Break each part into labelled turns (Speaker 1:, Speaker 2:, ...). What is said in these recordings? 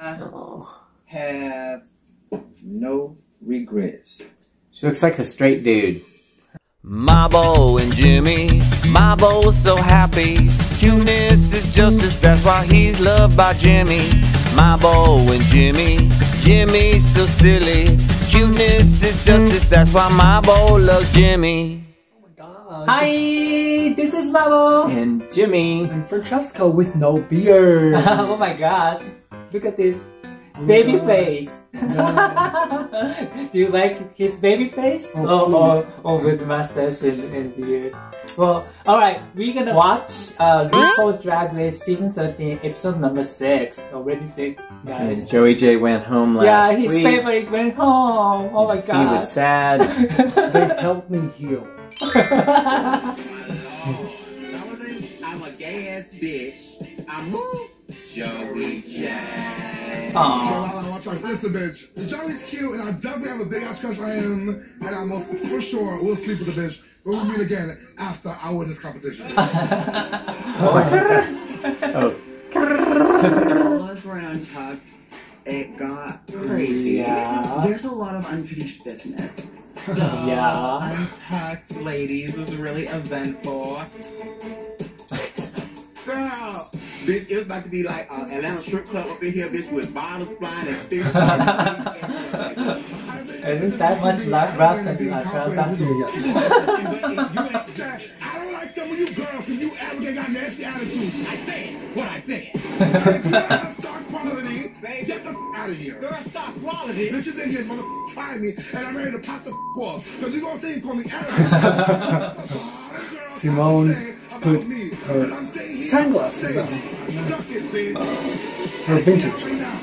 Speaker 1: have no regrets.
Speaker 2: She looks like a straight dude.
Speaker 3: Mabo and Jimmy, Mabo's so happy. Cuteness is justice, that's why he's loved by Jimmy. Mabo and Jimmy, Jimmy's so silly. Cuteness is justice, that's why Mabo loves Jimmy.
Speaker 4: Hi, this is Mabo
Speaker 2: And Jimmy.
Speaker 4: and Francesco with no beard.
Speaker 5: Oh my gosh, look at this baby face. Do you like his baby face?
Speaker 4: Oh,
Speaker 5: With mustache and beard. Well, alright, we're gonna watch RuPaul's Drag Race Season 13, episode number 6. Already 6, guys.
Speaker 2: And Joey J went home last
Speaker 5: Yeah, his
Speaker 2: week.
Speaker 5: favorite went home. Oh my god.
Speaker 2: He was sad.
Speaker 4: They helped me heal.
Speaker 1: I'm a gay ass bitch. I'm Joey J.
Speaker 6: Listen, bitch. Joey's cute, and I definitely have a big ass crush on him, and I most for sure will sleep with the bitch. But we'll meet again after I win this competition.
Speaker 2: Oh.
Speaker 1: All of us were in Untucked. It got crazy.
Speaker 5: Yeah.
Speaker 1: There's a lot of unfinished business. So,
Speaker 5: Yeah.
Speaker 1: Untucked, ladies, was really eventful. Girl, bitch, it was about to be like Atlanta strip club up in here, bitch, with bottles flying and fish.
Speaker 5: Isn't that much rough and
Speaker 6: I don't like some of you girls because you arrogant got nasty attitudes.
Speaker 1: I said what I said.
Speaker 6: Stock quality. Get the out of here.
Speaker 1: Girl, stop quality.
Speaker 6: Bitches in here, mother try me, and I'm ready to pop the off. Because you're going to say you call me arrogant.
Speaker 4: Simone put her sunglasses on. Her vintage.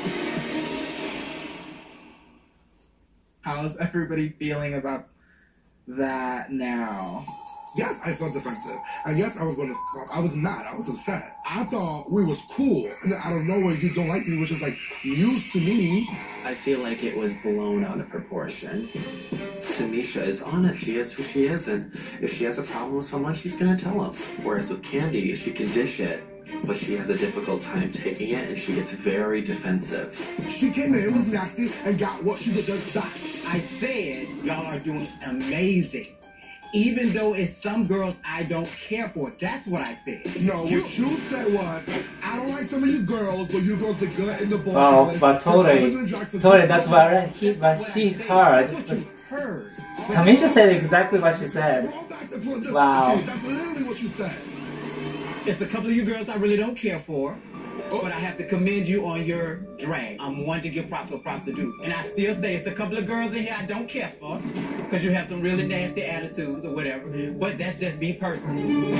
Speaker 1: How's everybody feeling about that now?
Speaker 6: Yes, I felt defensive. And yes, I was going to I was mad. I was upset. I thought we was cool. And then out of nowhere, you don't like me, which is like news to me.
Speaker 7: I feel like it was blown out of proportion. Tamisha is honest. She is who she is. And if she has a problem with someone, she's going to tell them. Whereas with Candy, she can dish it, but she has a difficult time taking it, and she gets very defensive.
Speaker 6: She came in, it was nasty, and got what she deserved back.
Speaker 1: I said y'all are doing amazing. Even though it's some girls I don't care for. That's what I said.
Speaker 6: No, what you said was, I don't like some of you girls, but you girls look good in the ball.
Speaker 5: Wow, but totally, that's what she heard.
Speaker 1: Hers.
Speaker 5: Tamisha said exactly what she said. Wow.
Speaker 6: That's literally what you said.
Speaker 1: It's a couple of you girls I really don't care for. But I have to commend you on your drag. I'm one to give props where props are due. And I still say it's a couple of girls in here I don't care for. Because you have some really nasty attitudes or whatever. But that's just me personally.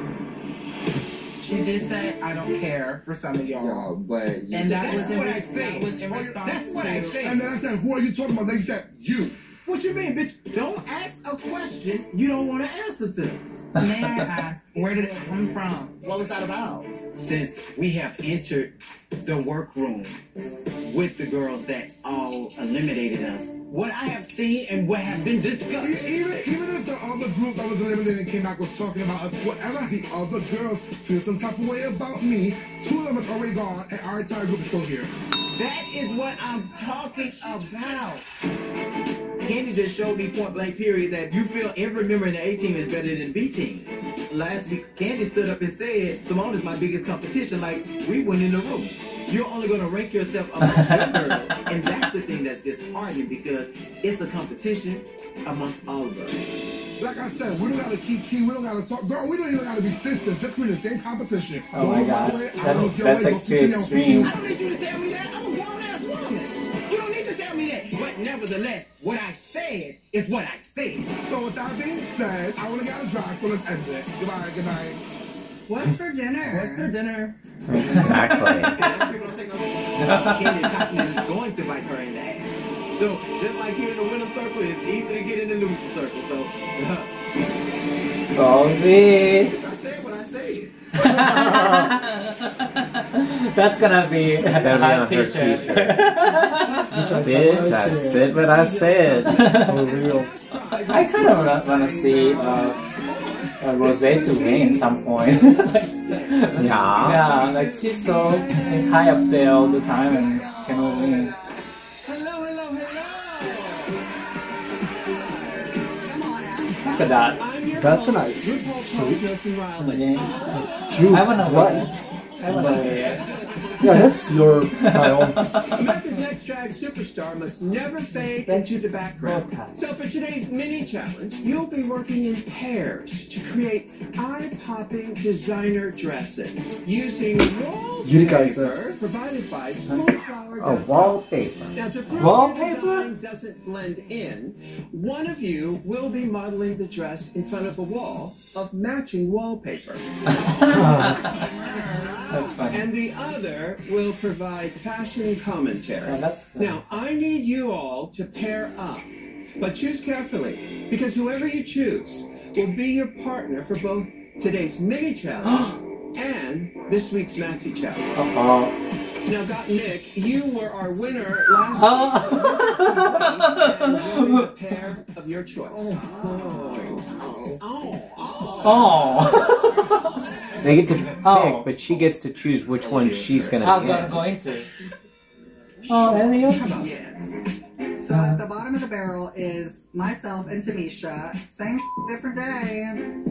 Speaker 1: She just said I don't care for some of y'all.
Speaker 4: But
Speaker 1: and that was what I said. That was in response
Speaker 6: That's what
Speaker 1: to.
Speaker 6: I said. And then I said, who are you talking about? Then you said, you.
Speaker 1: What you mean, bitch? Don't ask a question you don't want to answer to. May I ask, where did it come from? What was that about? Since we have entered the workroom with the girls that all eliminated us, what I have seen and what have been discussed.
Speaker 6: Even if the other group that was eliminated and came back was talking about us, whatever the other girls feel some type of way about me, 2 of them is already gone and our entire group is still here.
Speaker 1: That is what I'm talking about. Candy just showed me point blank period that you feel every member in the A team is better than B team. Last week, Candy stood up and said, Simone is my biggest competition, like we went in the room. You're only going to rank yourself amongst your girls. And that's the thing that's disheartening because it's a competition amongst all of us.
Speaker 6: Like I said, we don't gotta keep key, we don't gotta talk. Girl, we don't even gotta be sisters, just we're in the same competition.
Speaker 5: Oh my gosh, that's like too extreme.
Speaker 1: I don't need you to tell me that. I'm a grown-ass woman. You don't need to tell me that. But nevertheless, what I said is what I said.
Speaker 6: So with that being said, I wanna get a drive, so let's end it. Goodbye, good night.
Speaker 1: What's for dinner?
Speaker 4: what's for dinner?
Speaker 2: Exactly.
Speaker 1: People don't take no Candy's confidence is going to bite her in the ass. So, just like you in the winner circle, it's easy to get in the loser circle. So,
Speaker 5: Rosie.
Speaker 1: I said what I said.
Speaker 5: That's gonna be
Speaker 2: That'll be on her
Speaker 5: t-shirt.
Speaker 2: Bitch, I said what I said.
Speaker 4: For real.
Speaker 5: I kind of wanna see Rose to win some point.
Speaker 2: Yeah.
Speaker 5: Yeah, like she's so high up there all the time and cannot win.
Speaker 1: Hello, hello, hello.
Speaker 5: Look at that.
Speaker 1: I'm your
Speaker 4: That's a
Speaker 1: host,
Speaker 4: nice
Speaker 1: RuPaul's
Speaker 4: suit.
Speaker 1: Justin Riley.
Speaker 4: Dude,
Speaker 5: I wanna
Speaker 4: what?
Speaker 5: I wanna wear.
Speaker 4: Yeah, that's your style.
Speaker 1: America's Next Drag Superstar must never fade into the background. So for today's mini challenge, you'll be working in pairs to create eye-popping designer dresses using
Speaker 4: You guys
Speaker 1: wallpaper provided by Spoonflower.
Speaker 2: Oh, wallpaper.
Speaker 1: Now to prove
Speaker 5: Wallpaper?
Speaker 1: the design doesn't blend in, one of you will be modeling the dress in front of a wall of matching wallpaper.
Speaker 5: That's funny.
Speaker 1: And the other will provide fashion commentary.
Speaker 5: Oh, that's good.
Speaker 1: Now, I need you all to pair up, but choose carefully, because whoever you choose will be your partner for both today's mini challenge and this week's maxi challenge.
Speaker 5: Uh-oh.
Speaker 1: Now, Got Nick, you were our winner last week. And you're the pair of your choice.
Speaker 5: Oh.
Speaker 2: They get to pick,
Speaker 5: Oh.
Speaker 2: but she gets to choose which one she's gonna
Speaker 5: I'm
Speaker 2: get.
Speaker 5: going to. Oh, Elliot.
Speaker 1: Yes.
Speaker 8: So at the bottom of the barrel is myself and Tamisha. Same different day.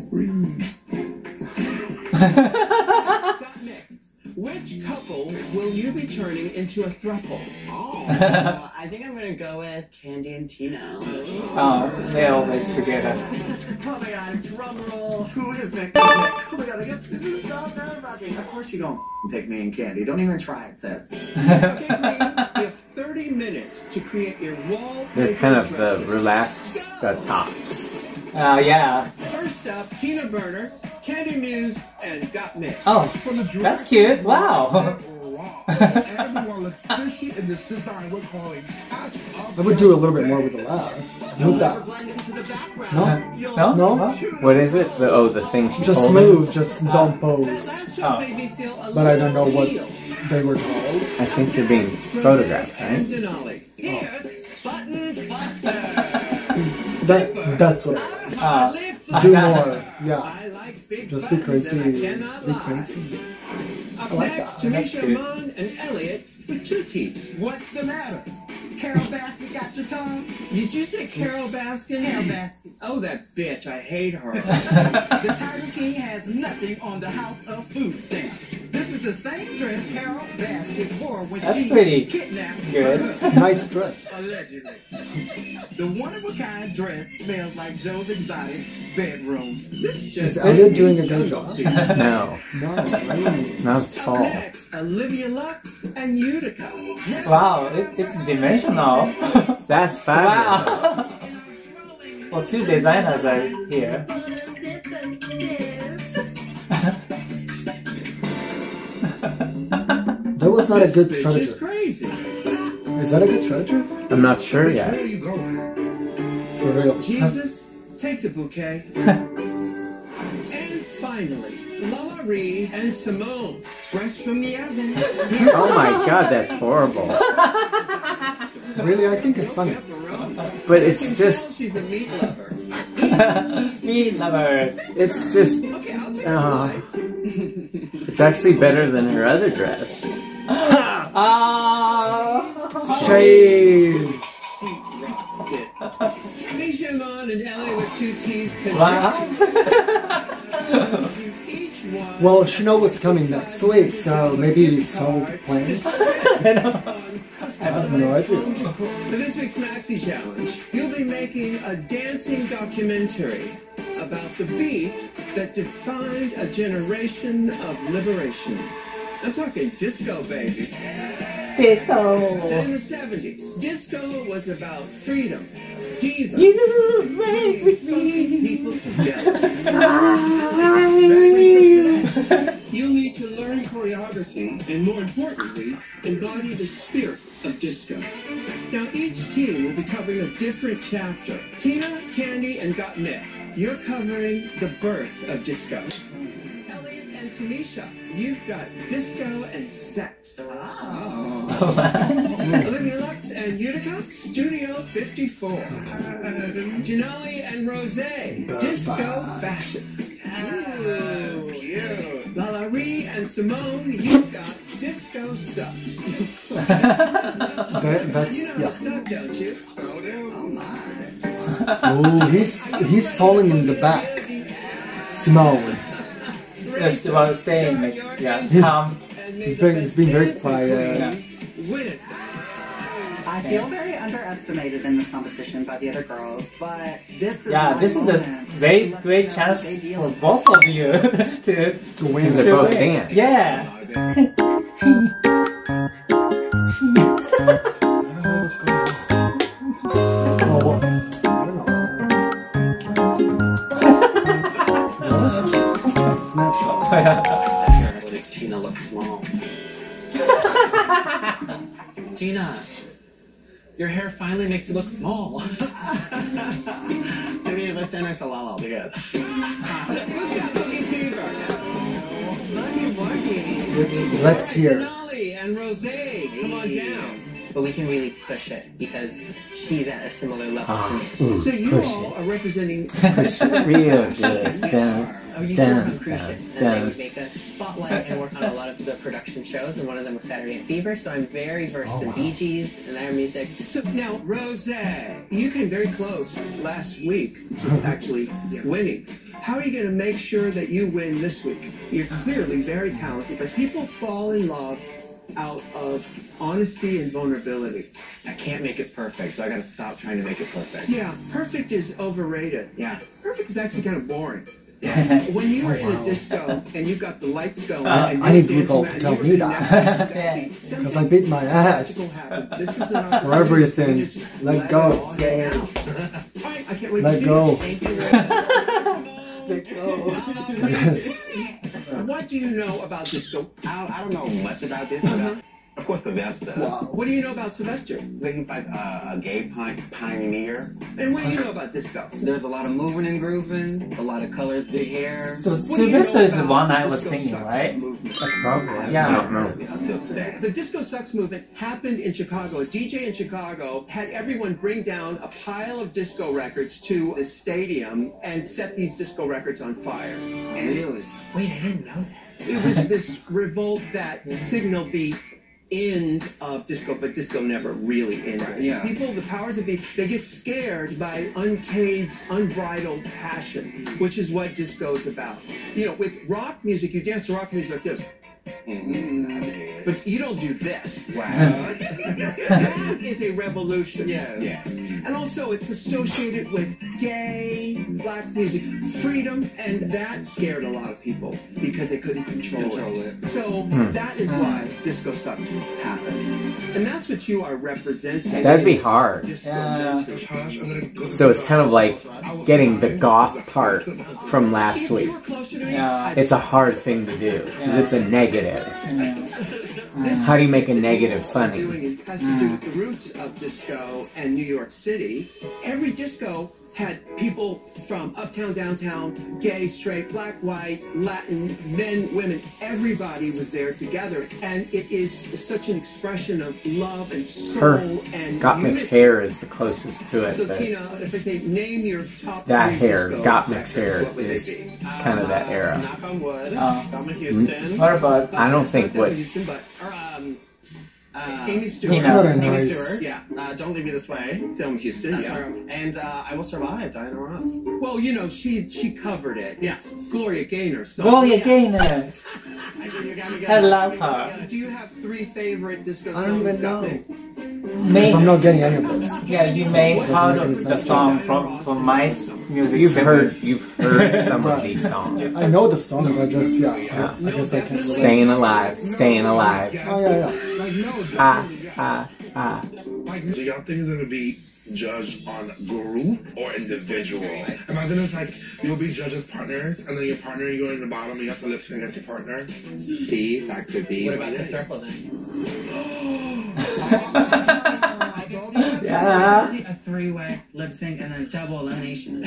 Speaker 1: Got Nick, which couple will you be turning into a throuple?
Speaker 9: I think I'm gonna go with Candy and Tina.
Speaker 5: Oh, they're always together.
Speaker 1: Oh my god, drum roll. Who is Nick? Oh my god, this is so nerve-wracking.
Speaker 8: Of course you don't pick me and Candy. Don't even try it, sis.
Speaker 1: Okay, Queens, you have 30 minutes to create your wallpaper.
Speaker 2: They're kind of the
Speaker 1: dresses.
Speaker 2: relaxed tops.
Speaker 5: Yeah.
Speaker 1: First up, Tina Burner, Candy Muse, and Got Nick.
Speaker 5: Oh,
Speaker 6: From the dress
Speaker 5: that's cute. Wow.
Speaker 6: Everyone looks fishy in this design we're calling Catch Up.
Speaker 4: I would do a little bit more with the laugh. Move that.
Speaker 1: Blend into the background.
Speaker 4: No,
Speaker 5: No?
Speaker 4: no,
Speaker 2: What is it? The thing she's
Speaker 4: just
Speaker 2: holding?
Speaker 4: move, just don't pose.
Speaker 1: Last show
Speaker 5: Oh.
Speaker 1: made me feel a
Speaker 4: But I don't know
Speaker 1: little
Speaker 4: what
Speaker 1: heel.
Speaker 4: they were called.
Speaker 2: I think they're being photographed,
Speaker 1: And
Speaker 2: right?
Speaker 1: Denali. Here's Button Buster.
Speaker 4: That's what I want. Do more. Yeah.
Speaker 1: I like big
Speaker 4: Just be
Speaker 1: buttons and I
Speaker 4: crazy.
Speaker 1: cannot
Speaker 4: Be
Speaker 1: lie.
Speaker 4: crazy.
Speaker 1: Up
Speaker 4: I like
Speaker 1: next,
Speaker 4: that.
Speaker 5: That's
Speaker 1: Tamisha
Speaker 5: good.
Speaker 1: Mon and Elliot with two T's. What's the matter?
Speaker 8: Carol Baskin got your tongue?
Speaker 1: Did you say Carol Baskin?
Speaker 8: Carol Baskin.
Speaker 1: Oh, that bitch. I hate her.
Speaker 8: The Tiger King has nothing on the House of Food stamps. This is the same dress Carol Baskin wore when
Speaker 5: That's
Speaker 8: she
Speaker 5: pretty
Speaker 8: kidnapped
Speaker 5: good.
Speaker 8: her.
Speaker 4: Nice dress.
Speaker 1: Allegedly.
Speaker 8: The one-of-a-kind dress smells like Joe's exotic bedroom.
Speaker 1: This
Speaker 4: Is
Speaker 1: just
Speaker 4: Elliot doing a good
Speaker 1: jungle
Speaker 4: job?
Speaker 1: juice.
Speaker 2: No.
Speaker 4: No, really.
Speaker 2: Not at
Speaker 1: Up
Speaker 2: all.
Speaker 1: next, Olivia Lux and Utica.
Speaker 5: Wow, it's dimensional.
Speaker 2: That's fabulous.
Speaker 5: Wow. Well, two designers are here.
Speaker 4: That was not a good
Speaker 1: This bitch is
Speaker 4: strategy.
Speaker 1: crazy.
Speaker 4: Is that a good strategy?
Speaker 2: I'm not sure
Speaker 6: Where
Speaker 2: yet.
Speaker 6: are you going?
Speaker 4: For real.
Speaker 1: Jesus, take the bouquet. And finally, Lala Ree and Simone.
Speaker 9: Fresh from the oven.
Speaker 2: Oh my god, that's horrible.
Speaker 4: Really, I think it's funny.
Speaker 2: But it's just,
Speaker 1: She's a meat lover.
Speaker 5: Meat lovers.
Speaker 2: it's just,
Speaker 1: Okay, I'll take a
Speaker 2: Oh.
Speaker 1: slice.
Speaker 2: it's actually better than her other dress.
Speaker 5: Oh.
Speaker 4: Shade.
Speaker 1: Misha Mon and Ellie with two T's
Speaker 5: Wow.
Speaker 1: each one.
Speaker 4: Well, she knows what's coming next week, so maybe it's all planned. I have no idea.
Speaker 1: For this week's Maxi Challenge, you'll be making a dancing documentary about the beat that defined a generation of liberation. I'm talking disco, baby.
Speaker 5: Disco.
Speaker 1: In the 70s, disco was about freedom, diva,
Speaker 5: You make me
Speaker 1: funky people together. You'll need to learn choreography and, more importantly, embody the spirit of disco. Now, each team will be covering a different chapter. Tina, Candy, and Got Nick, you're covering the birth of disco. Elliot and Tamisha, you've got disco and sex. Olivia Lux and Utica, Studio 54. Janelle and Rosé, disco fashion. Ooh, cute. Lala Ree and
Speaker 8: And Simone, you've got Disco Sucks.
Speaker 4: That's
Speaker 8: You know
Speaker 4: yeah.
Speaker 8: the sub, don't you? Oh my.
Speaker 4: Oh, he's falling in the back. Simone.
Speaker 5: Just about staying, like, yeah, calm.
Speaker 4: He's being very quiet.
Speaker 5: Yeah.
Speaker 8: Win it.
Speaker 9: I feel very underestimated in this competition by the other girls, but this is
Speaker 5: Yeah,
Speaker 9: my
Speaker 5: this is a
Speaker 9: moment to
Speaker 5: great,
Speaker 9: let
Speaker 5: great
Speaker 9: them know
Speaker 5: chance
Speaker 9: they deal
Speaker 5: for
Speaker 9: with
Speaker 5: both of you to
Speaker 4: win.
Speaker 2: Because they both dance.
Speaker 5: Yeah.
Speaker 4: Oh, I don't know. Snapshot.
Speaker 7: What makes Tina look small? Tina, your hair finally makes you look small. Maybe listeners a lot good.
Speaker 8: Who's got cookie fever? Lucky.
Speaker 4: Let's hear.
Speaker 8: Denali and Rose, come on down.
Speaker 10: But we can really push it because she's at a similar level to me.
Speaker 8: So you all are representing
Speaker 2: Real good. Dun,
Speaker 10: Oh, you
Speaker 2: dun,
Speaker 10: work on cruise ships, and they
Speaker 2: dun.
Speaker 10: would make us spotlight and work on a lot of the production shows, and one of them was Saturday Night Fever, so I'm very versed in Bee Gees and their music.
Speaker 8: So now, Rose, you came very close last week to actually winning. How are you going to make sure that you win this week? You're clearly very talented, but people fall in love out of honesty and vulnerability.
Speaker 7: I can't make it perfect, so I gotta stop trying to make it perfect.
Speaker 8: Yeah, perfect is overrated.
Speaker 7: Yeah.
Speaker 8: Perfect is actually kind of boring. When you were in a disco and you got the lights going, and
Speaker 4: I need
Speaker 8: you
Speaker 4: people
Speaker 8: danced
Speaker 4: to
Speaker 8: around,
Speaker 4: tell
Speaker 8: you
Speaker 4: me
Speaker 8: were
Speaker 4: that.
Speaker 8: dancing,
Speaker 4: Because I beat my ass.
Speaker 8: This is an opportunity
Speaker 4: For everything.
Speaker 8: to just
Speaker 4: Let
Speaker 8: it
Speaker 4: go.
Speaker 8: all hang out. All right, I can't wait to
Speaker 4: Let
Speaker 8: see
Speaker 4: go.
Speaker 8: it. Thank you.
Speaker 5: Let go.
Speaker 4: Yes.
Speaker 8: What do you know about disco?
Speaker 11: I don't know much about this, but of course Sylvester.
Speaker 4: Wow.
Speaker 8: What do you know about Sylvester?
Speaker 11: He's like a gay pioneer.
Speaker 8: And what do you know about disco?
Speaker 9: There's a lot of moving and grooving, a lot of colors, big hair.
Speaker 5: So
Speaker 8: What do you know
Speaker 5: Sylvester is the
Speaker 8: about
Speaker 5: one I was
Speaker 8: Disco
Speaker 5: thinking,
Speaker 8: Sucks
Speaker 5: right?
Speaker 8: movement?
Speaker 2: Probably.
Speaker 5: Yeah.
Speaker 2: I don't know.
Speaker 11: Until today.
Speaker 8: The Disco Sucks movement happened in Chicago. A DJ in Chicago had everyone bring down a pile of disco records to the stadium and set these disco records on fire. And
Speaker 9: Really?
Speaker 10: Wait, I didn't know that.
Speaker 8: it was this revolt that signaled the end of disco, but disco never really ended.
Speaker 9: Yeah.
Speaker 8: People, the powers that be, they get scared by uncaged, unbridled passion, which is what disco is about. You know, with rock music, you dance to rock music like this. But you don't do this.
Speaker 11: Wow.
Speaker 8: That is a revolution.
Speaker 11: Yeah.
Speaker 8: And also, it's associated with gay, black music, freedom, and that scared a lot of people because they couldn't control it. So that is why Disco Sucks happened. And that's what you are representing.
Speaker 2: That'd be hard.
Speaker 8: Disco
Speaker 5: Yeah.
Speaker 8: culture.
Speaker 2: So it's kind of like getting the goth part from last
Speaker 8: If
Speaker 2: week.
Speaker 8: you were closer to me,
Speaker 5: Yeah.
Speaker 8: I'd
Speaker 2: It's a hard thing to do because it's a negative.
Speaker 8: This
Speaker 2: How do you make a negative
Speaker 8: doing
Speaker 2: funny?
Speaker 8: it has to do with the roots of disco and New York City. Every disco had people from uptown, downtown, gay, straight, black, white, Latin, men, women. Everybody was there together, and it is such an expression of love and soul
Speaker 2: Her
Speaker 8: and
Speaker 2: Gottmik's
Speaker 8: unity.
Speaker 2: hair is the closest to it.
Speaker 8: So
Speaker 2: But
Speaker 8: Tina, if I say name your top
Speaker 2: that
Speaker 8: three
Speaker 2: hair,
Speaker 8: disco
Speaker 2: Gottmik's
Speaker 8: records,
Speaker 2: hair,
Speaker 8: what would they
Speaker 2: is
Speaker 8: be?
Speaker 2: kind of that era.
Speaker 7: Knock on wood.
Speaker 5: Oh.
Speaker 7: Thelma Houston.
Speaker 5: What about
Speaker 2: I don't think
Speaker 8: Not
Speaker 2: what.
Speaker 8: Whitney Houston, but
Speaker 7: Or,
Speaker 8: Amy Stewart.
Speaker 5: Tina.
Speaker 4: Not a
Speaker 7: Amy
Speaker 4: nice.
Speaker 7: Stewart.
Speaker 8: Yeah.
Speaker 7: Don't Leave Me This Way.
Speaker 8: Thelma Houston,
Speaker 7: That's
Speaker 8: yeah.
Speaker 7: my own. And I Will Survive, Diana Ross.
Speaker 8: Well, you know, she covered it.
Speaker 7: Yes.
Speaker 8: Gloria Gaynor. So.
Speaker 5: Gloria Gaynor?
Speaker 7: You got me
Speaker 5: I love her.
Speaker 8: Do you have three favorite disco songs?
Speaker 9: I don't even know.
Speaker 4: Because I'm not getting any of this.
Speaker 5: Yeah, you made part of the song from my music.
Speaker 2: You've heard some of these songs.
Speaker 4: I know the songs, I just, I guess I can't relate.
Speaker 2: Staying alive, staying alive.
Speaker 4: Oh, yeah.
Speaker 6: Like, no,
Speaker 2: Ah,
Speaker 6: definitely, yeah.
Speaker 2: ah.
Speaker 6: Like, do y'all think it's gonna be judged on group or individual? Imagine it's like you'll be judged as partners, and then your partner, you go in the bottom, and you have to lip sync as your partner.
Speaker 7: See, that could be.
Speaker 10: What about the circle then?
Speaker 2: Yeah.
Speaker 9: A three-way lip sync and then double elimination.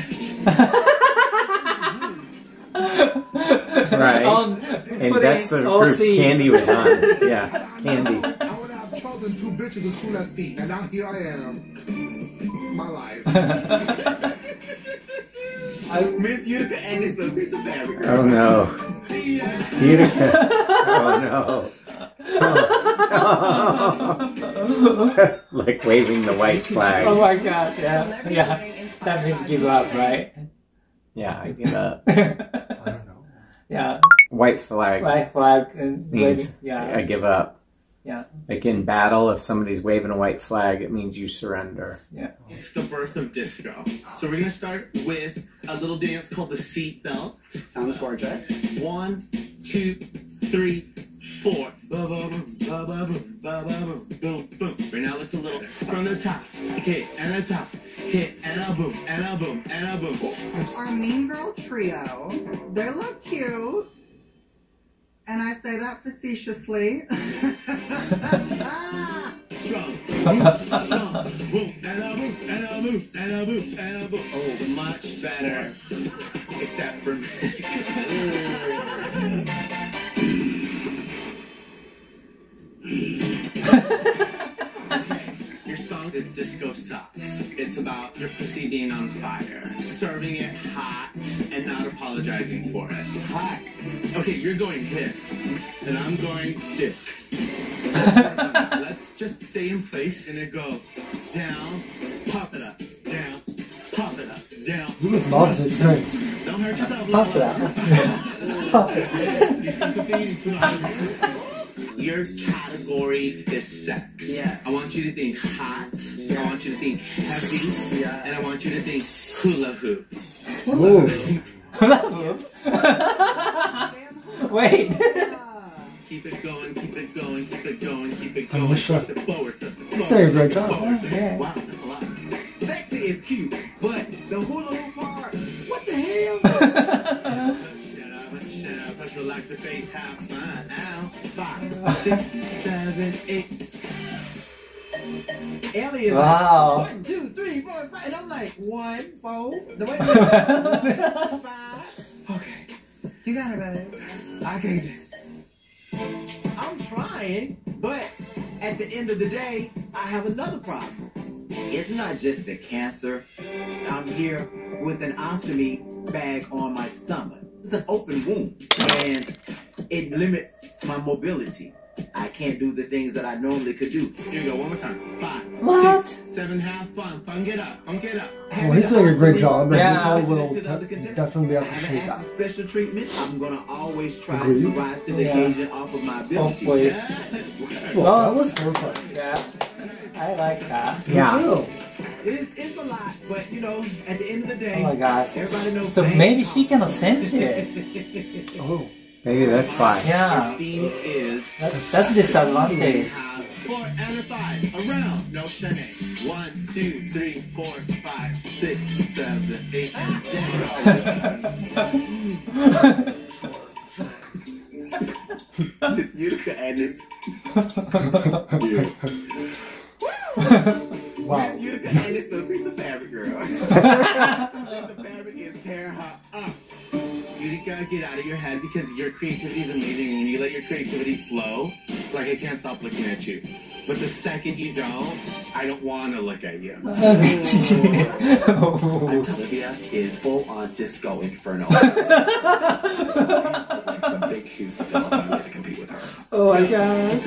Speaker 2: Right. And that's the proof Candy was on. Yeah, Candy.
Speaker 6: I would have chosen two bitches with two left feet, and now here I am. My life.
Speaker 8: I miss you to the end is the piece of fabric.
Speaker 2: Oh no. Oh no. Like waving the white flag.
Speaker 5: Oh my god, yeah. Yeah. That means give up, right?
Speaker 2: Yeah, I give up.
Speaker 4: I don't know.
Speaker 5: Yeah.
Speaker 2: White flag.
Speaker 5: White flag and
Speaker 2: means
Speaker 5: waving. Yeah.
Speaker 2: I give up.
Speaker 5: Yeah.
Speaker 2: Like in battle, if somebody's waving a white flag, it means you surrender.
Speaker 5: Yeah.
Speaker 12: It's the birth of disco. So we're gonna start with a little dance called the seat belt.
Speaker 10: Sounds gorgeous.
Speaker 12: 1, 2, 3, 4. Ba-ba-boom, ba-ba-boom, ba-ba-boom, boom, boom. Right now let's a little from the top. Hit and a top. Hit and a boom, and a boom, and a boom.
Speaker 9: Our Mean Girl trio, they look cute. And I say that facetiously.
Speaker 12: Strong, strong, boom, and a boom, and a boom, and a boom, and a boom. Oh, much better. Except for me. Your song is Disco Sucks. It's about your pussy being on fire, serving it hot, and not apologizing for it. Hot. Okay, you're going hit, and I'm going dick. Let's just stay in place and it go down, pop it up, down, pop it up, down.
Speaker 4: You would love this dance.
Speaker 12: Don't hurt yourself.
Speaker 5: Pop it up. Pop it up.
Speaker 12: Your category is sex.
Speaker 9: Yeah.
Speaker 12: I want you to think hot.
Speaker 9: Yeah.
Speaker 12: I want you to think heavy.
Speaker 9: Yeah.
Speaker 12: And I want you to think hula hoop.
Speaker 5: Wait.
Speaker 12: Keep it going, keep it going, keep it going, keep it
Speaker 4: I'm
Speaker 12: going.
Speaker 4: sure.
Speaker 12: Thrust it forward, thrust it forward.
Speaker 4: Say a great job.
Speaker 12: Forward.
Speaker 5: Yeah.
Speaker 12: Wow, that's a lot.
Speaker 1: Sexy is cute, but the hula hoop part, what the hell?
Speaker 12: Shut up, push, relax the face, have fun. Now, 5, 6, 7, 8.
Speaker 1: Ellie is
Speaker 5: Wow.
Speaker 1: like 1, 2, 3, 4, 5, and I'm like 1, 4. The way 5. Okay,
Speaker 9: You got it, babe.
Speaker 1: I can't. I'm trying, but at the end of the day, I have another problem. It's not just the cancer. I'm here with an ostomy bag on my stomach. It's an open wound, and it limits my mobility. I can't do the things that I normally could do.
Speaker 12: Here you go, one more time. 5,
Speaker 5: What?
Speaker 12: 6, 7, have fun. Fun, get up, fun, get up.
Speaker 4: Well, he's doing a great job, and
Speaker 5: Yeah.
Speaker 4: people will definitely
Speaker 1: I
Speaker 4: appreciate
Speaker 1: haven't
Speaker 4: that.
Speaker 1: asked for special treatment. I'm gonna always try
Speaker 4: Agreed.
Speaker 1: to rise to the
Speaker 5: Yeah.
Speaker 1: occasion off of my ability.
Speaker 5: Hopefully.
Speaker 4: Well, that was perfect.
Speaker 5: Yeah. I like that.
Speaker 2: Yeah.
Speaker 4: Me too.
Speaker 1: It's a lot, but you know, at the end of the day,
Speaker 5: Oh my gosh.
Speaker 1: everybody knows.
Speaker 5: So
Speaker 1: fame.
Speaker 5: maybe she can sense it.
Speaker 4: Oh.
Speaker 2: Maybe that's why.
Speaker 5: Yeah.
Speaker 12: Theme is
Speaker 5: That's disadvantage.
Speaker 12: 4 and a 5. Around. No shame. 1, 2, 3, 4, 5, 6, 7, 8, and
Speaker 1: It's Utica and it's
Speaker 4: Wow.
Speaker 1: Utica and it's the piece of fabric, girl. The piece of fabric is tear her up.
Speaker 12: you gotta get out of your head because your creativity is amazing. And when you let your creativity flow, like I can't stop looking at you. But the second you don't, I don't want to look at you.
Speaker 7: Olivia is full on disco inferno. Like some big shoes to fill up on me to compete with her.
Speaker 5: Oh my god.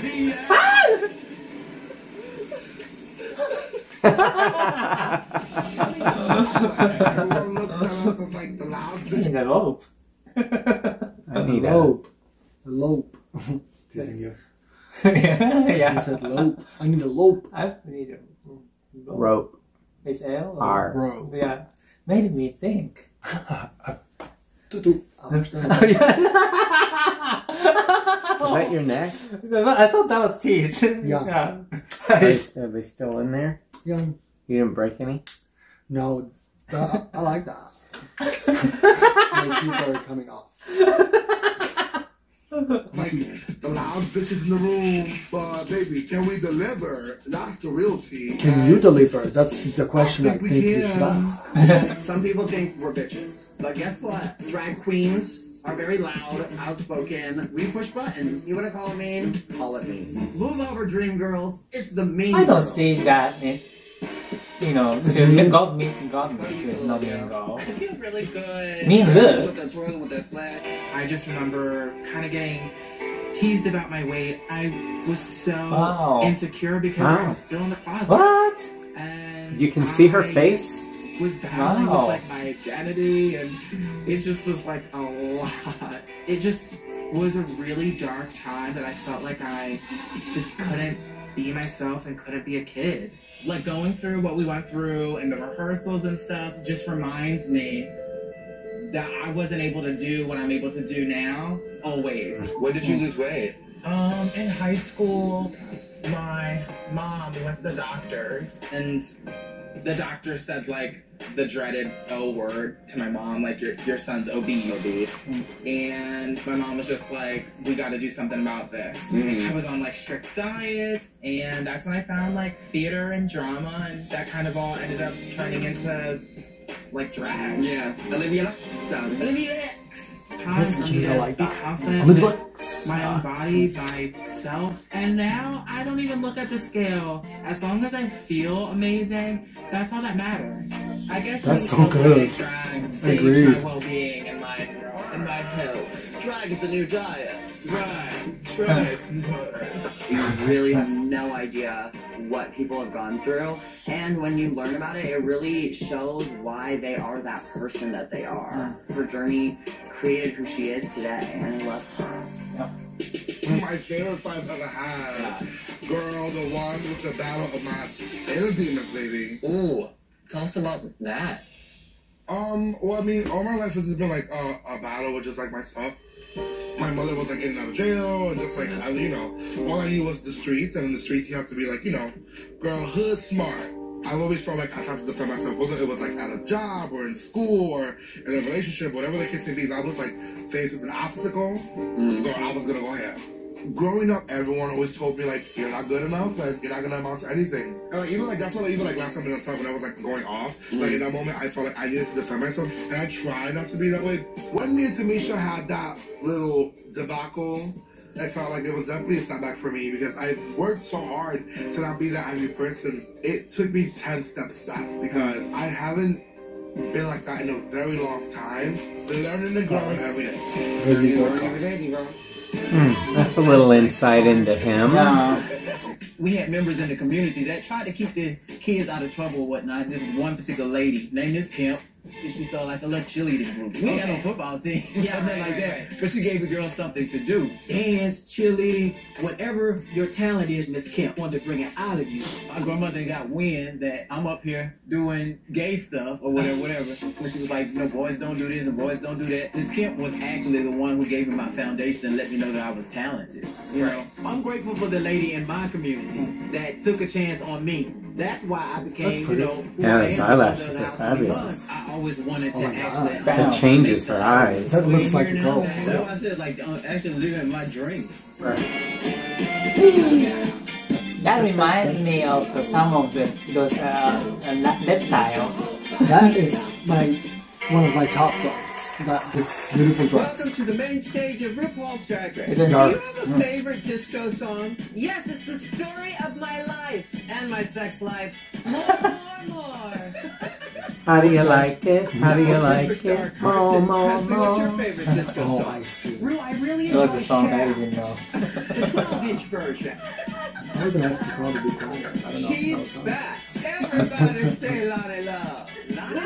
Speaker 6: Everyone looks at us as like the loud bitch.
Speaker 5: In the rope.
Speaker 2: I need a
Speaker 4: Lope. Lope. Teasing you.
Speaker 5: Yeah.
Speaker 4: You said lope. I need a lope.
Speaker 5: I need a
Speaker 2: rope.
Speaker 5: It's L or
Speaker 2: R.
Speaker 4: Bro.
Speaker 5: Yeah. Made me think.
Speaker 4: Tutu. I understand.
Speaker 2: Is that your neck?
Speaker 5: I thought that was teeth.
Speaker 4: Yeah.
Speaker 2: Are they still in there?
Speaker 4: Yeah.
Speaker 2: You didn't break any?
Speaker 4: No. I like that. My teeth are coming off.
Speaker 6: Like the loud bitches in the room, but baby, can we deliver? That's the real tea.
Speaker 4: Can you deliver? That's the question I think you should ask.
Speaker 10: Some people think we're bitches, but guess what? Drag queens are very loud, outspoken. We push buttons. You want to call it mean? Call it mean. Move over, dream girls. It's the mean.
Speaker 5: I don't
Speaker 10: girls.
Speaker 5: see that. you know, God me, there's no mean girl.
Speaker 10: I feel really good.
Speaker 5: Mean look.
Speaker 10: I just remember kind of getting teased about my weight. I was so insecure because I was still in the closet.
Speaker 5: What?
Speaker 10: And
Speaker 2: you can see her face?
Speaker 10: Was battling with like my identity, and it just was like a lot. It just was a really dark time that I felt like I just couldn't be myself and couldn't be a kid. Like going through what we went through and the rehearsals and stuff just reminds me that I wasn't able to do what I'm able to do now, always.
Speaker 11: When did you lose weight?
Speaker 10: In high school, my mom, we went to the doctors, and the doctor said like the dreaded O word to my mom, like your son's obese. And my mom was just like, we got to do something about this. I was on like strict diets, and that's when I found like theater and drama, and that kind of all ended up turning into like drag.
Speaker 8: Yeah, Olivia.
Speaker 10: Time for me to be confident in my own body, myself, and now I don't even look at the scale. As long as I feel amazing, that's all that matters. I guess
Speaker 4: that's so good.
Speaker 10: Drag saves my well-being and my health.
Speaker 8: Drag is the new diet.
Speaker 10: Right.
Speaker 13: You really have no idea what people have gone through, and when you learn about it, it really shows why they are that person that they are. Her journey created who she is today, and I love her.
Speaker 6: My favorite fight I've ever had. Girl, the one with the battle of my inner demons, baby.
Speaker 7: Ooh, tell us about that.
Speaker 6: Well, I mean, all my life has just been like a battle with just like myself. My mother was like in and out of jail, and just like, you know, all I knew was the streets, and in the streets you have to be like, you know, girl, hood smart. I've always felt like I have to defend myself, whether it was like at a job or in school or in a relationship, whatever the case may be. I was like faced with an obstacle, girl, I was gonna go ahead. Growing up, everyone always told me like, you're not good enough, and you're not gonna amount to anything. And like, even like that's what even like last time in Untucked, when I was like going off, like in that moment I felt like I needed to defend myself, and I tried not to be that way. When me and Tamisha had that little debacle, I felt like it was definitely a setback for me because I worked so hard to not be that angry person. It took me 10 steps back because I haven't been like that in a very long time. Been learning and growing every day.
Speaker 2: That's a little insight into him.
Speaker 1: We had members in the community that tried to keep the kids out of trouble or whatnot. There was one particular lady named Miss Kemp. She started like a little cheerleading group. We ain't had no football team, nothing like that. But she gave the girls something to do. Dance, cheerleading, whatever your talent is, Miss Kemp wanted to bring it out of you. My grandmother got wind that I'm up here doing gay stuff or whatever. When she was like, no, boys don't do this and boys don't do that. Miss Kemp was actually the one who gave me my foundation and let me know that I was talented. You know, I'm grateful for the lady in my community that took a chance on me. That's why I became, you know,
Speaker 2: yeah, those eyelashes are fabulous.
Speaker 1: I always wanted to actually.
Speaker 2: It changes her eyes.
Speaker 4: That looks like a girl.
Speaker 1: That's why I said, like, actually living my dream.
Speaker 5: Right. That reminds me of some of those reptiles.
Speaker 4: That is one of my top ones. That is beautiful dress.
Speaker 8: Welcome to the main stage of RuPaul's Drag Race.
Speaker 4: Do you
Speaker 8: have a favorite disco song?
Speaker 14: Yes, it's the story of my life and my sex life. More.
Speaker 2: How do you like it? How do you like it? More.
Speaker 8: What's your favorite disco song?
Speaker 4: I see.
Speaker 8: Ru, I really
Speaker 5: That was
Speaker 8: enjoy
Speaker 5: a song I
Speaker 8: Cher.
Speaker 5: didn't know.
Speaker 8: The 12-inch version.
Speaker 4: I'm gonna have to probably be quiet. I don't know.
Speaker 8: She's back. Everybody say Lottie Love. Lottie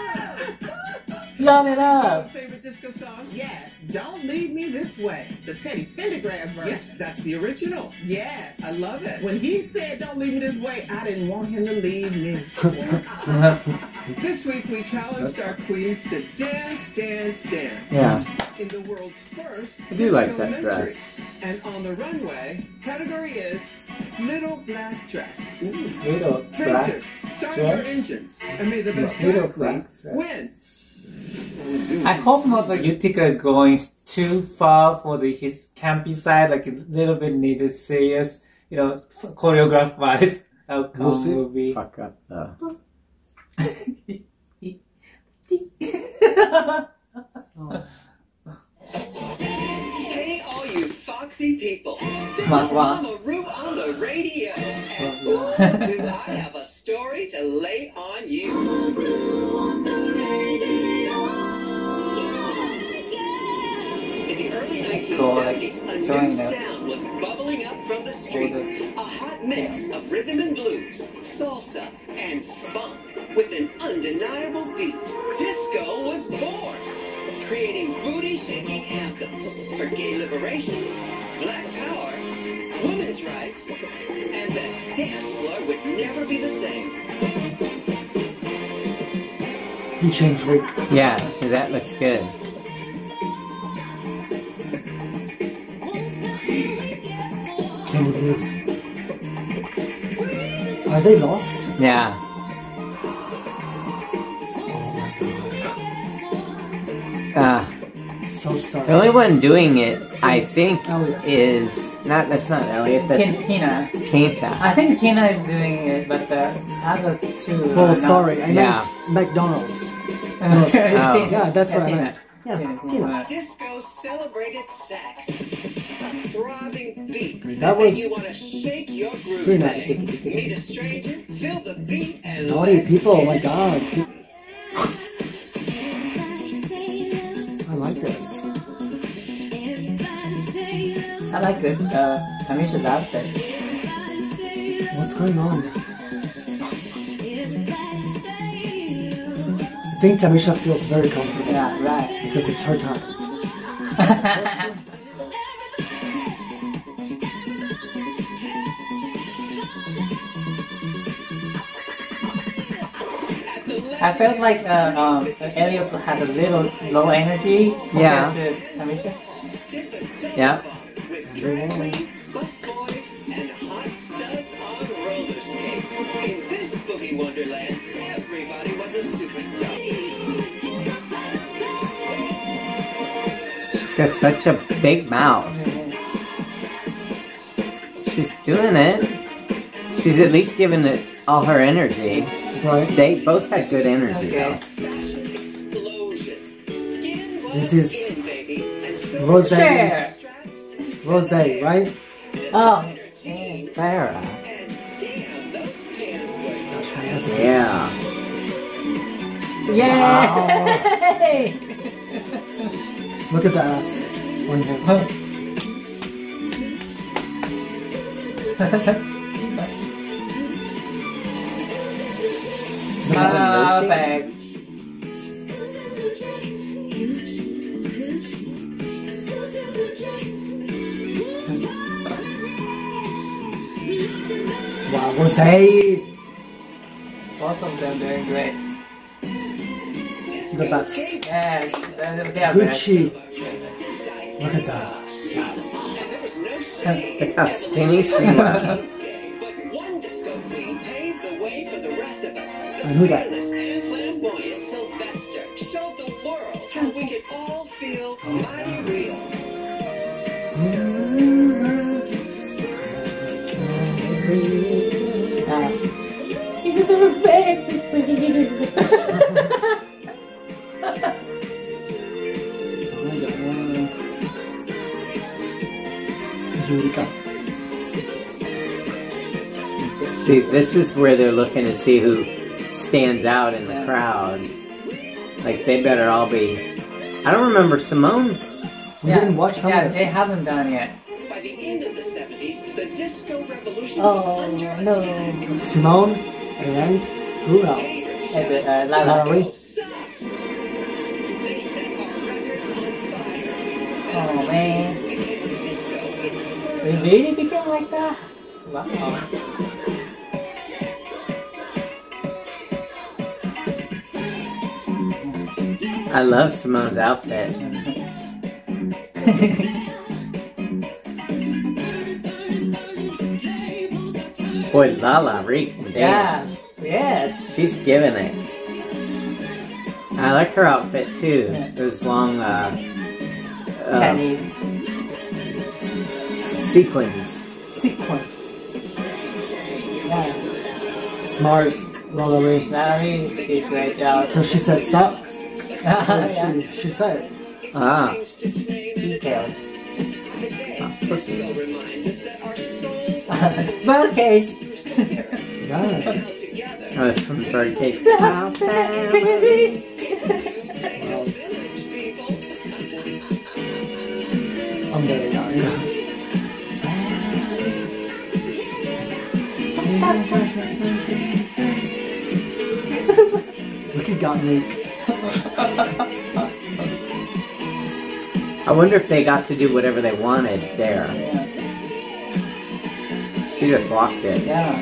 Speaker 5: Love it up.
Speaker 8: Favorite disco song?
Speaker 14: Yes, Don't Leave Me This Way. The Teddy Pendergrass version.
Speaker 8: Yes, that's the original.
Speaker 14: Yes.
Speaker 8: I love it.
Speaker 14: When he said, don't leave me this way, I didn't want him to leave me.
Speaker 8: This week we challenged our queens to dance, dance, dance.
Speaker 2: Yeah.
Speaker 8: In the world's first
Speaker 2: I do like
Speaker 8: disco
Speaker 2: that
Speaker 8: elementary.
Speaker 2: dress.
Speaker 8: And on the runway, category is Little Black Dress.
Speaker 5: Little black
Speaker 8: Racers, start your engines and may the best
Speaker 5: Little
Speaker 8: drag queen
Speaker 5: black dress.
Speaker 8: win.
Speaker 5: I hope not that Utica going too far for his campy side, like a little bit needed serious, you know, choreographed wise outcome will be.
Speaker 2: Fuck up though.
Speaker 8: Hey, all you foxy people. This is Mama Ru on the radio. And ooh, do I have a story to lay on you. In the early 1970s, a new sound was bubbling up from the street. A hot mix of rhythm and blues, salsa, and funk with an undeniable beat. Disco was born, creating booty-shaking anthems for gay liberation, black power, women's rights, and the dance floor would never be the same.
Speaker 4: He changed wig.
Speaker 2: Yeah, that looks good.
Speaker 4: Candy blues. Are they lost?
Speaker 2: Yeah.
Speaker 4: So sorry.
Speaker 2: The only one doing it, I think, is that's not Elliot. That's
Speaker 5: Tina.
Speaker 2: Tina.
Speaker 5: I think Tina is doing it, but the other two.
Speaker 4: Oh, sorry. I meant McDonald's. Yeah, that's what I meant. Yeah, Tina.
Speaker 8: Disco celebrated sex. A throbbing beat.
Speaker 4: That was
Speaker 8: you want to shake your groove.
Speaker 4: pretty nice.
Speaker 8: Meet a stranger, feel the beat, and
Speaker 4: Naughty people, oh my god. I like this.
Speaker 5: I like this. Tamisha's outfit.
Speaker 4: What's going on? I think Tamisha feels very comfortable.
Speaker 5: Yeah, right.
Speaker 4: Because it's her times.
Speaker 5: I felt like Elliot had a little low energy compared to Tamisha.
Speaker 2: Yeah.
Speaker 8: busboys, and hot studs on roller skates. In this boogie wonderland, everybody was a superstar.
Speaker 2: She's got such a big mouth. She's doing it. She's at least giving it all her energy.
Speaker 4: Right.
Speaker 2: They both had good energy.
Speaker 5: Okay.
Speaker 4: This is Rose. Rose, right?
Speaker 5: Oh,
Speaker 2: Farrah. Yeah.
Speaker 5: Yay!
Speaker 4: Look at the ass on him.
Speaker 5: Perfect.
Speaker 4: Wow, Rose!
Speaker 5: Both of them doing great.
Speaker 4: The best.
Speaker 5: Yes, they are
Speaker 4: Gucci. Look at that.
Speaker 2: Look how skinny she was.
Speaker 4: And who that?
Speaker 8: And flamboyant Sylvester showed the world how we can all feel mighty real.
Speaker 2: See, this is where they're looking to see who stands out in the crowd. Like, they better all be... I don't remember Simone's...
Speaker 4: We didn't watch some
Speaker 5: Yeah,
Speaker 4: of it.
Speaker 5: they haven't done yet.
Speaker 8: By the end of the 70s, the disco revolution was under attack.
Speaker 4: Simone and who else?
Speaker 5: Larry.
Speaker 8: They set our records on fire.
Speaker 5: Oh man. It really became like that? Wow.
Speaker 2: I love Simone's outfit. Boy, Lala Ree can dance.
Speaker 5: Yes.
Speaker 2: She's giving it. I like her outfit too. Those long
Speaker 5: Chinese
Speaker 2: sequins.
Speaker 5: Yeah.
Speaker 4: Smart, Valerie.
Speaker 5: Larry did a great job.
Speaker 4: Because she said sucks.
Speaker 5: Yeah.
Speaker 4: She said.
Speaker 2: Ah.
Speaker 5: Details.
Speaker 2: Pussy.
Speaker 5: Birdcage.
Speaker 4: Yeah.
Speaker 8: Together
Speaker 2: Oh, it's from Birdcage.
Speaker 4: I'm very young. Look at Gottmik.
Speaker 2: I wonder if they got to do whatever they wanted there. She just walked it.
Speaker 5: Yeah.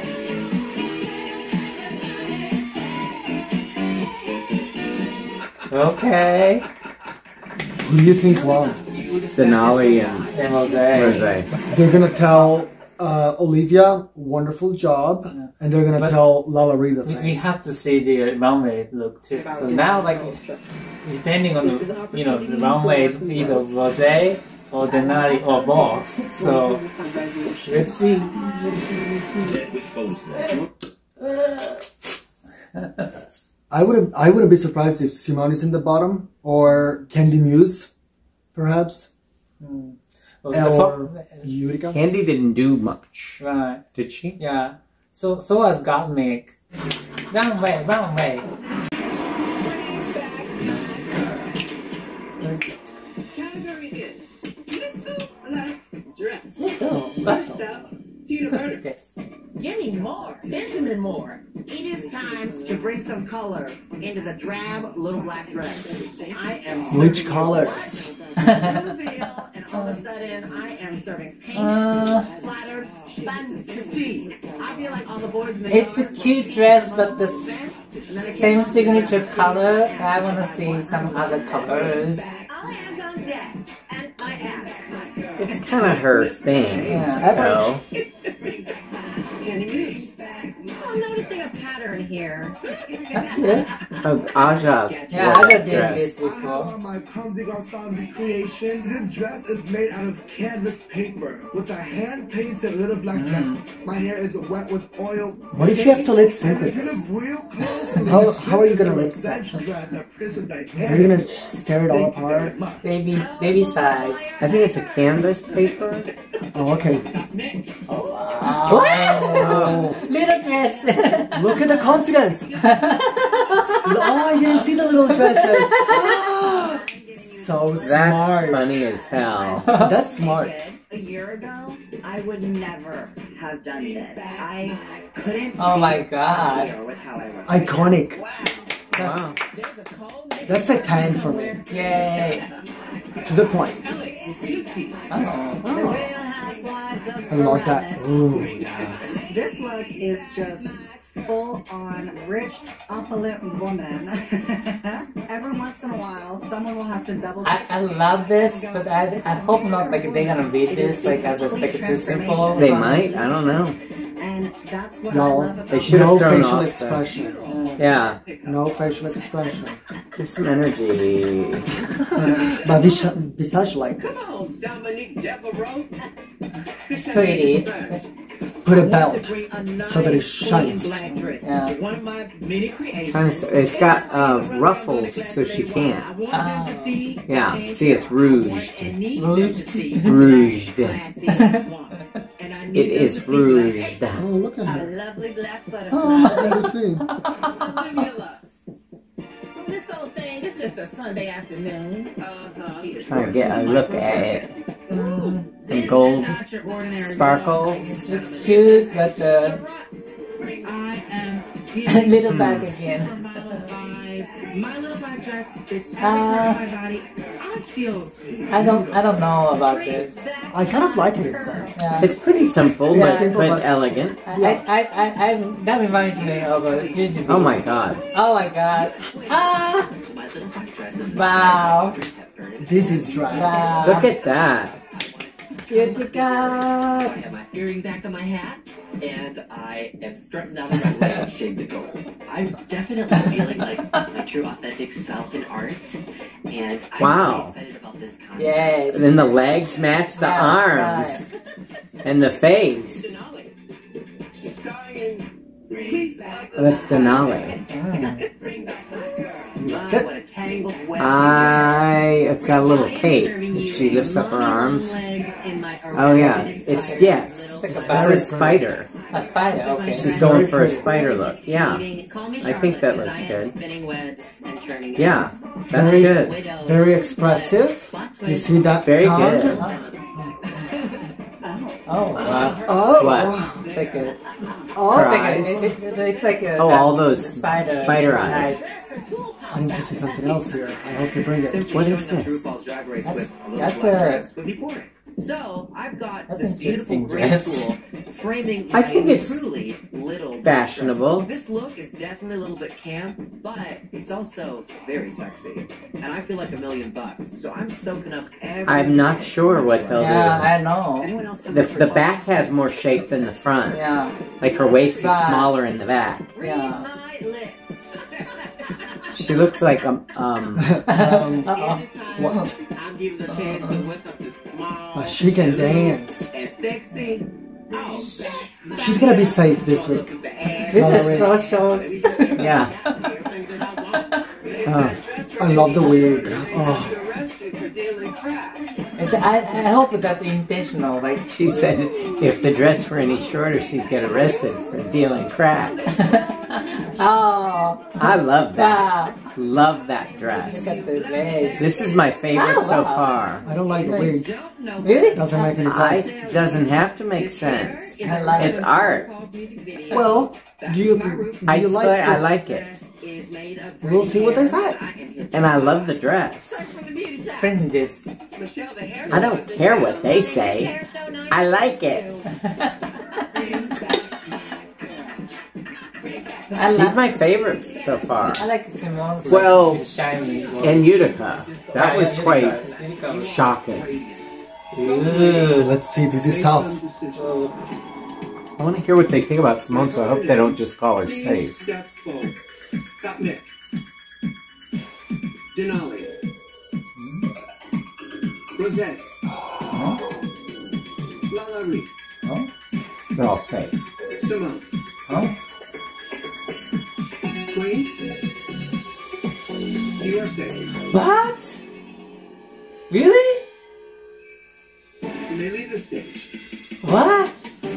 Speaker 5: Okay.
Speaker 4: Who do you think won?
Speaker 2: Denali and Rose.
Speaker 4: They're gonna tell Olivia, wonderful job, and they're gonna tell Lala Rita.
Speaker 5: We have to see the runway look too. So now, like, depending on the the runway, it's either Rose or Denali or both. So let's see.
Speaker 4: I wouldn't be surprised if Simone is in the bottom or Candy Muse, perhaps. Or Eureka.
Speaker 2: Candy didn't do much.
Speaker 5: Right.
Speaker 2: Did she?
Speaker 5: Yeah. So has Gottmik. Runway.
Speaker 8: Category is little black dress.
Speaker 5: Little
Speaker 8: First up, Tina Burner.
Speaker 14: Gimme more. Benjamin Moore.
Speaker 15: It is time to bring some color into the drab little black dress. I am
Speaker 4: Which colors?
Speaker 15: reveal, and all of a sudden I am serving paint, splattered fantasy. I feel like all the boys.
Speaker 5: It's a cute dress, but the same signature color. I want to see some other colors.
Speaker 14: All hands on deck. And I am.
Speaker 2: It's kind of her thing.
Speaker 5: Yeah.
Speaker 14: I'm noticing a pattern here.
Speaker 5: That's good.
Speaker 2: Oh, Aja.
Speaker 5: Yeah, Aja did this before.
Speaker 6: My Comme des Garçons creation. This dress is made out of canvas paper with a hand-painted little black dress. My hair is wet with oil.
Speaker 4: What if you have to lip sync with this? How are you gonna lip sync? Are you gonna stare it all apart?
Speaker 5: Baby size.
Speaker 2: I think it's a canvas paper.
Speaker 4: Oh, okay.
Speaker 5: Oh. Little dress.
Speaker 4: Look at the confidence. Oh, I didn't see the little dresses. So smart.
Speaker 2: That's funny as hell.
Speaker 4: That's smart.
Speaker 13: A year ago, I would never have done this. I couldn't.
Speaker 5: Oh my god.
Speaker 13: With how I look.
Speaker 4: Iconic.
Speaker 2: Wow.
Speaker 4: That's a 10 for me.
Speaker 5: Yay.
Speaker 4: To the point.
Speaker 5: Oh.
Speaker 4: I love that. Ooh.
Speaker 9: This look is just full-on rich, opulent woman. Every once in a while, someone will have to double check.
Speaker 5: I love this, but I hope not like they're gonna read this like as a like too simple.
Speaker 2: They might. I don't know.
Speaker 9: And that's what I
Speaker 4: No,
Speaker 9: love about
Speaker 2: They should have thrown
Speaker 4: facial
Speaker 2: off
Speaker 4: expression.
Speaker 2: Yeah.
Speaker 4: No facial expression.
Speaker 2: There's some energy.
Speaker 4: But visage like.
Speaker 8: Come on, Dominique Devereaux.
Speaker 5: It's pretty.
Speaker 4: Put a belt so that it shines.
Speaker 5: Yeah.
Speaker 8: One of my many creations.
Speaker 2: It's got ruffles, so she can't. Yeah. See, it's rouged. Rouged. It is rouged.
Speaker 4: Oh, look at
Speaker 14: A
Speaker 4: her.
Speaker 14: lovely black butterfly.
Speaker 4: Oh, in between.
Speaker 14: This whole thing is just a Sunday afternoon.
Speaker 2: Trying to get a look at it. Some gold sparkle.
Speaker 5: It's cute, but
Speaker 8: I am
Speaker 5: little back again.
Speaker 8: my little black dress is every part of my body. I feel.
Speaker 5: I don't know about this.
Speaker 4: I kind of like it inside.
Speaker 5: Yeah.
Speaker 2: It's pretty simple,
Speaker 5: Yeah.
Speaker 2: but elegant.
Speaker 5: That reminds me of a Jujubee.
Speaker 2: Oh my god.
Speaker 5: Oh my god. Ah! Wow.
Speaker 4: This is dry.
Speaker 5: Wow.
Speaker 2: Look at that.
Speaker 5: Utica.
Speaker 7: I have my earring back on my hat, and I am strutting down the runway in shades of gold. I'm definitely feeling like my true authentic self in art, and I'm
Speaker 2: Wow.
Speaker 7: really excited about this concept.
Speaker 5: Yes.
Speaker 2: And then the legs match the
Speaker 5: Yeah,
Speaker 2: arms.
Speaker 5: right.
Speaker 2: And the face. That's Denali.
Speaker 8: what a tangled web.
Speaker 2: It's got a little cape. She lifts up her arms. Oh yeah, it's yes. It's a spider.
Speaker 5: A spider, okay.
Speaker 2: She's going for a spider look. Yeah, I think that looks good. Yeah, that's good.
Speaker 4: Very expressive. You see that?
Speaker 2: Very
Speaker 4: tongue?
Speaker 2: good.
Speaker 5: Oh, wow.
Speaker 4: Oh.
Speaker 2: What?
Speaker 5: It's like a...
Speaker 4: Oh.
Speaker 5: It's like a...
Speaker 2: Oh, all those
Speaker 5: spider
Speaker 2: eyes.
Speaker 4: I need to see something else here. I hope you bring it.
Speaker 2: What is this?
Speaker 8: RuPaul's Drag Race with a little
Speaker 5: That's
Speaker 8: black
Speaker 5: a-
Speaker 8: dress would be boring. So I've got
Speaker 5: That's
Speaker 8: this beautiful
Speaker 5: interesting
Speaker 8: green
Speaker 5: dress.
Speaker 8: tool framing
Speaker 2: I think it's
Speaker 8: truly little
Speaker 2: fashionable.
Speaker 8: This look is definitely a little bit camp, but it's also very sexy, and I feel like $1,000,000. So I'm soaking up every.
Speaker 2: I'm not sure what they'll
Speaker 5: Yeah,
Speaker 2: do.
Speaker 5: I know.
Speaker 8: Anyone else have
Speaker 2: The back has more shape than the front.
Speaker 5: Yeah.
Speaker 2: Like her waist is smaller in the back.
Speaker 5: Yeah.
Speaker 2: She looks like
Speaker 4: What? She can dance. She's gonna be safe this week.
Speaker 5: This is so short.
Speaker 2: Yeah.
Speaker 4: I love the wig. Oh.
Speaker 5: I hope that's intentional. Like
Speaker 2: She said if the dress were any shorter, she'd get arrested for dealing crack.
Speaker 5: Oh,
Speaker 2: I love that. Love that dress.
Speaker 5: Look at the legs.
Speaker 2: This is my favorite so far.
Speaker 4: I don't like the wig.
Speaker 5: Really?
Speaker 4: Doesn't make any sense.
Speaker 2: It doesn't have to make sense.
Speaker 5: I like
Speaker 2: It's
Speaker 5: it.
Speaker 2: art.
Speaker 4: Well, do you like it?
Speaker 2: I like it.
Speaker 4: We'll see what they say.
Speaker 2: And I love the dress.
Speaker 5: Fringes.
Speaker 2: I don't care what they say. I like it. She's my favorite so far.
Speaker 5: I like Simone's.
Speaker 2: Well,
Speaker 5: like, shiny.
Speaker 2: and Utica. That was quite shocking.
Speaker 4: Let's see, this is tough.
Speaker 2: I want to hear what they think about Simone, so I hope they don't just call her safe.
Speaker 8: Step forward. Got Mick. Denali. Rosette. Lalaurie.
Speaker 2: They're all safe.
Speaker 8: Simone.
Speaker 5: Oh.
Speaker 8: Queens. You are safe.
Speaker 5: What? Really?
Speaker 8: You may leave the stage.
Speaker 5: What?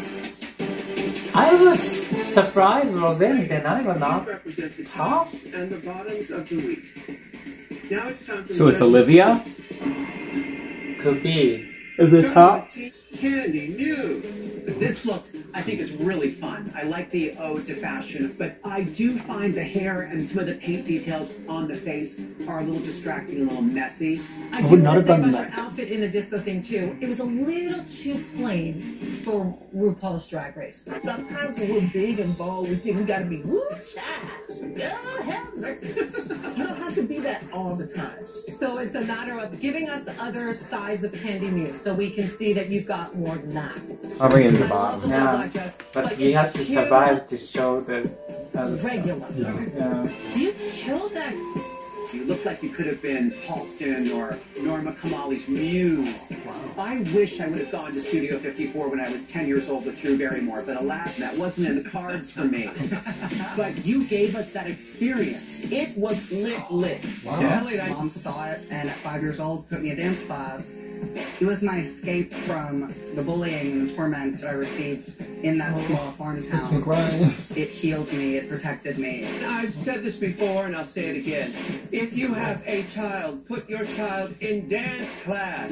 Speaker 5: I was surprised, Roseanne, then I will not.
Speaker 8: Represent the tops and the bottoms of the week. Now it's time for
Speaker 2: So it's Olivia?
Speaker 5: Could be.
Speaker 2: At the top?
Speaker 8: Candy Muse. This look, I think, is really fun. I like the ode to fashion, but I do find the hair and some of the paint details on the face are a little distracting, a little messy.
Speaker 4: I would not have done
Speaker 15: Her outfit in the disco thing too. It was a little too plain for RuPaul's Drag Race.
Speaker 14: Sometimes when we're big and bold, we think we gotta be woo child. God have mercy. You don't have to be that all the time.
Speaker 15: So it's a matter of giving us other sides of Candy Muse so we can see that you've got more than that.
Speaker 2: I'll bring it in the bottom.
Speaker 5: Yeah, but we have to survive to show the
Speaker 15: regular.
Speaker 5: Yeah.
Speaker 8: You killed that. You look like you could have been Halston or Norma Kamali's muse. I wish I would have gone to Studio 54 when I was 10 years old with Drew Barrymore, but alas, that wasn't in the cards for me. But you gave us that experience. It was lit.
Speaker 9: Wow.
Speaker 8: Yeah.
Speaker 9: Mom saw it and at 5 years old put me in dance class. It was my escape from the bullying and the torment I received in that small farm town. It healed me, it protected me.
Speaker 8: I've said this before and I'll say it again. If you have a child, put your child in dance class.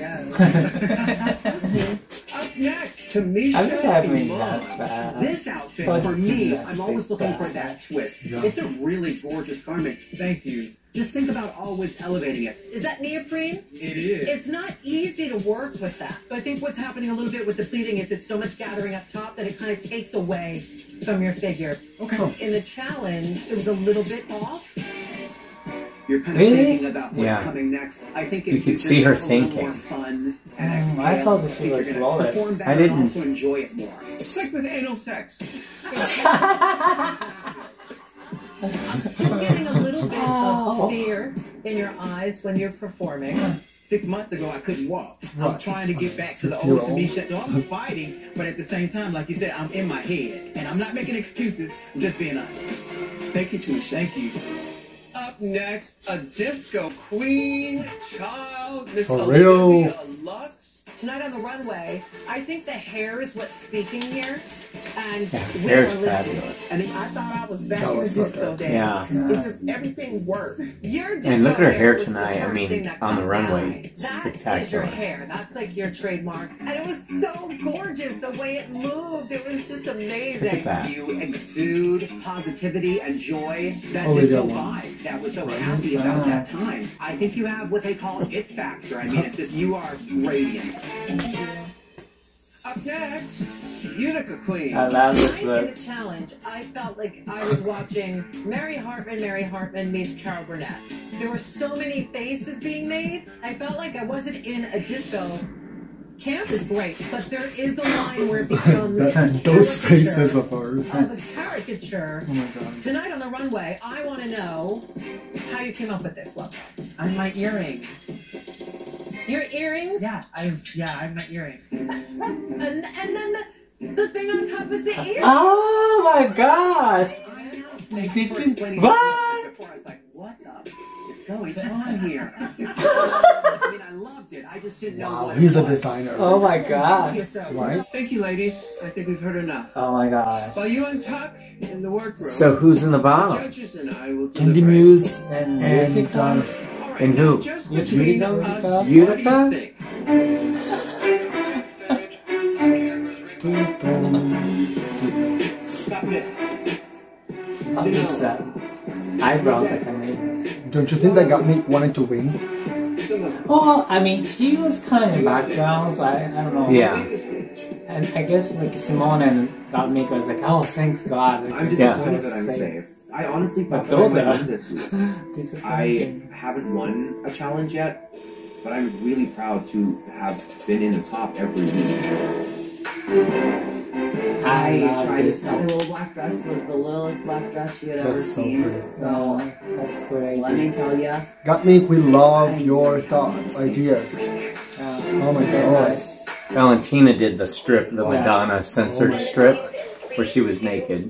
Speaker 8: Up next, Tamisha.
Speaker 5: I wish I had been
Speaker 8: Iman.
Speaker 5: that bad.
Speaker 8: This outfit, for me, I'm always looking for that twist. It's a really gorgeous garment. Thank you. Just think about always elevating it.
Speaker 15: Is that neoprene?
Speaker 8: It is.
Speaker 15: It's not easy to work with that. I think what's happening a little bit with the pleating is it's so much gathering up top that it kind of takes away from your figure.
Speaker 8: Okay.
Speaker 15: In the challenge, it was a little bit off.
Speaker 8: You're kind of
Speaker 2: Really?
Speaker 8: thinking about what's
Speaker 2: Yeah.
Speaker 8: coming next. I think if
Speaker 2: You could
Speaker 8: just
Speaker 2: see her
Speaker 8: have a little
Speaker 2: thinking.
Speaker 8: more fun and exhale,
Speaker 5: I thought that she
Speaker 8: think
Speaker 5: was
Speaker 8: you're gonna
Speaker 5: flawless.
Speaker 8: perform better
Speaker 2: I didn't.
Speaker 8: and also enjoy it more. It's like with anal sex.
Speaker 15: I'm getting a little bit of fear in your eyes when you're performing.
Speaker 10: 6 months ago, I couldn't walk. I'm trying to get back to the old Tamisha. So I'm fighting, but at the same time, like you said, I'm in my head. And I'm not making excuses, I'm just being honest.
Speaker 8: Thank you, Tamisha.
Speaker 10: Thank you.
Speaker 8: Up Up next, a disco queen, child, Miss
Speaker 4: For real.
Speaker 8: Olivia Lux.
Speaker 15: Tonight on the runway, I think the hair is what's speaking here. And we
Speaker 2: hair's
Speaker 15: are listening.
Speaker 2: fabulous.
Speaker 15: And I thought I was back
Speaker 4: That
Speaker 15: in the
Speaker 4: was so
Speaker 15: disco
Speaker 4: good.
Speaker 15: days.
Speaker 2: Yeah.
Speaker 15: It just, everything worked. Your disco
Speaker 2: And look at her hair
Speaker 15: was the
Speaker 2: tonight. I
Speaker 15: first
Speaker 2: mean,
Speaker 15: thing that
Speaker 2: on the
Speaker 15: caught
Speaker 2: runway,
Speaker 15: my eye.
Speaker 2: it's
Speaker 15: That is your
Speaker 2: spectacular.
Speaker 15: hair. That's like your trademark. And it was so gorgeous the way it moved. It was just amazing.
Speaker 2: Look at that.
Speaker 13: You exude positivity and joy. That
Speaker 4: Oh,
Speaker 13: disco
Speaker 4: yeah.
Speaker 13: vibe that was so happy about that time. I think you have what they call it factor. I mean, it's just you are radiant.
Speaker 8: Up next, Utica Queen.
Speaker 5: I love this
Speaker 15: Tonight in
Speaker 5: look.
Speaker 15: the challenge, I felt like I was watching Mary Hartman meets Carol Burnett. There were so many faces being made. I felt like I wasn't in a disco. Camp is great, but there is a line where it becomes
Speaker 4: Those faces of hers.
Speaker 15: of a caricature.
Speaker 4: Oh my god.
Speaker 15: Tonight on the runway, I want to know how you came up with this look.
Speaker 13: On my earring.
Speaker 15: Your earrings?
Speaker 13: Yeah, I'm my earring.
Speaker 15: And then the thing on top is the ear.
Speaker 5: Oh my gosh!
Speaker 13: Thank
Speaker 5: Did
Speaker 13: you for
Speaker 5: you-
Speaker 13: explaining
Speaker 5: what?
Speaker 13: it before. I was like, what the is going on here? I mean, I loved it. I just didn't know
Speaker 4: Wow,
Speaker 13: what
Speaker 4: he's
Speaker 13: it
Speaker 4: a
Speaker 13: was.
Speaker 4: designer.
Speaker 5: Oh my god!
Speaker 4: Right?
Speaker 8: Thank you, ladies. I think we've heard enough.
Speaker 5: Oh my gosh!
Speaker 8: While you untuck in the workroom,
Speaker 2: So who's in the
Speaker 8: the
Speaker 2: bottom?
Speaker 8: judges and I will
Speaker 4: Candy
Speaker 8: deliberate.
Speaker 4: Muse
Speaker 5: And
Speaker 4: and
Speaker 5: Utica?
Speaker 8: All right,
Speaker 2: And
Speaker 8: now,
Speaker 2: who?
Speaker 8: just
Speaker 5: Utica?
Speaker 8: between us, what do
Speaker 2: Utica?
Speaker 8: you think?
Speaker 5: How is that? Eyebrows like amazing.
Speaker 4: Don't you think that got me wanting to win?
Speaker 5: Oh, I mean, she was kind of background, so I don't know.
Speaker 2: Yeah.
Speaker 5: And I guess like Simone and Godmaker was like, oh, thanks God. Like,
Speaker 7: I'm
Speaker 2: Yeah.
Speaker 7: disappointed that I'm safe. I honestly thought
Speaker 5: But
Speaker 7: that I
Speaker 5: those
Speaker 7: might
Speaker 5: are
Speaker 7: win this week. I
Speaker 5: disappointing.
Speaker 7: haven't won a challenge yet, but I'm really proud to have been in the top every week.
Speaker 5: I love
Speaker 13: tried to
Speaker 5: this.
Speaker 13: sell her little black dress was the littlest black dress she had ever
Speaker 4: That's so
Speaker 13: seen.
Speaker 4: pretty.
Speaker 13: So
Speaker 5: That's crazy.
Speaker 13: let me tell you,
Speaker 4: Got me, we love your thoughts, ideas. Oh my god.
Speaker 2: Valentina did the strip, the
Speaker 5: Yeah.
Speaker 2: Madonna censored strip, where she was naked.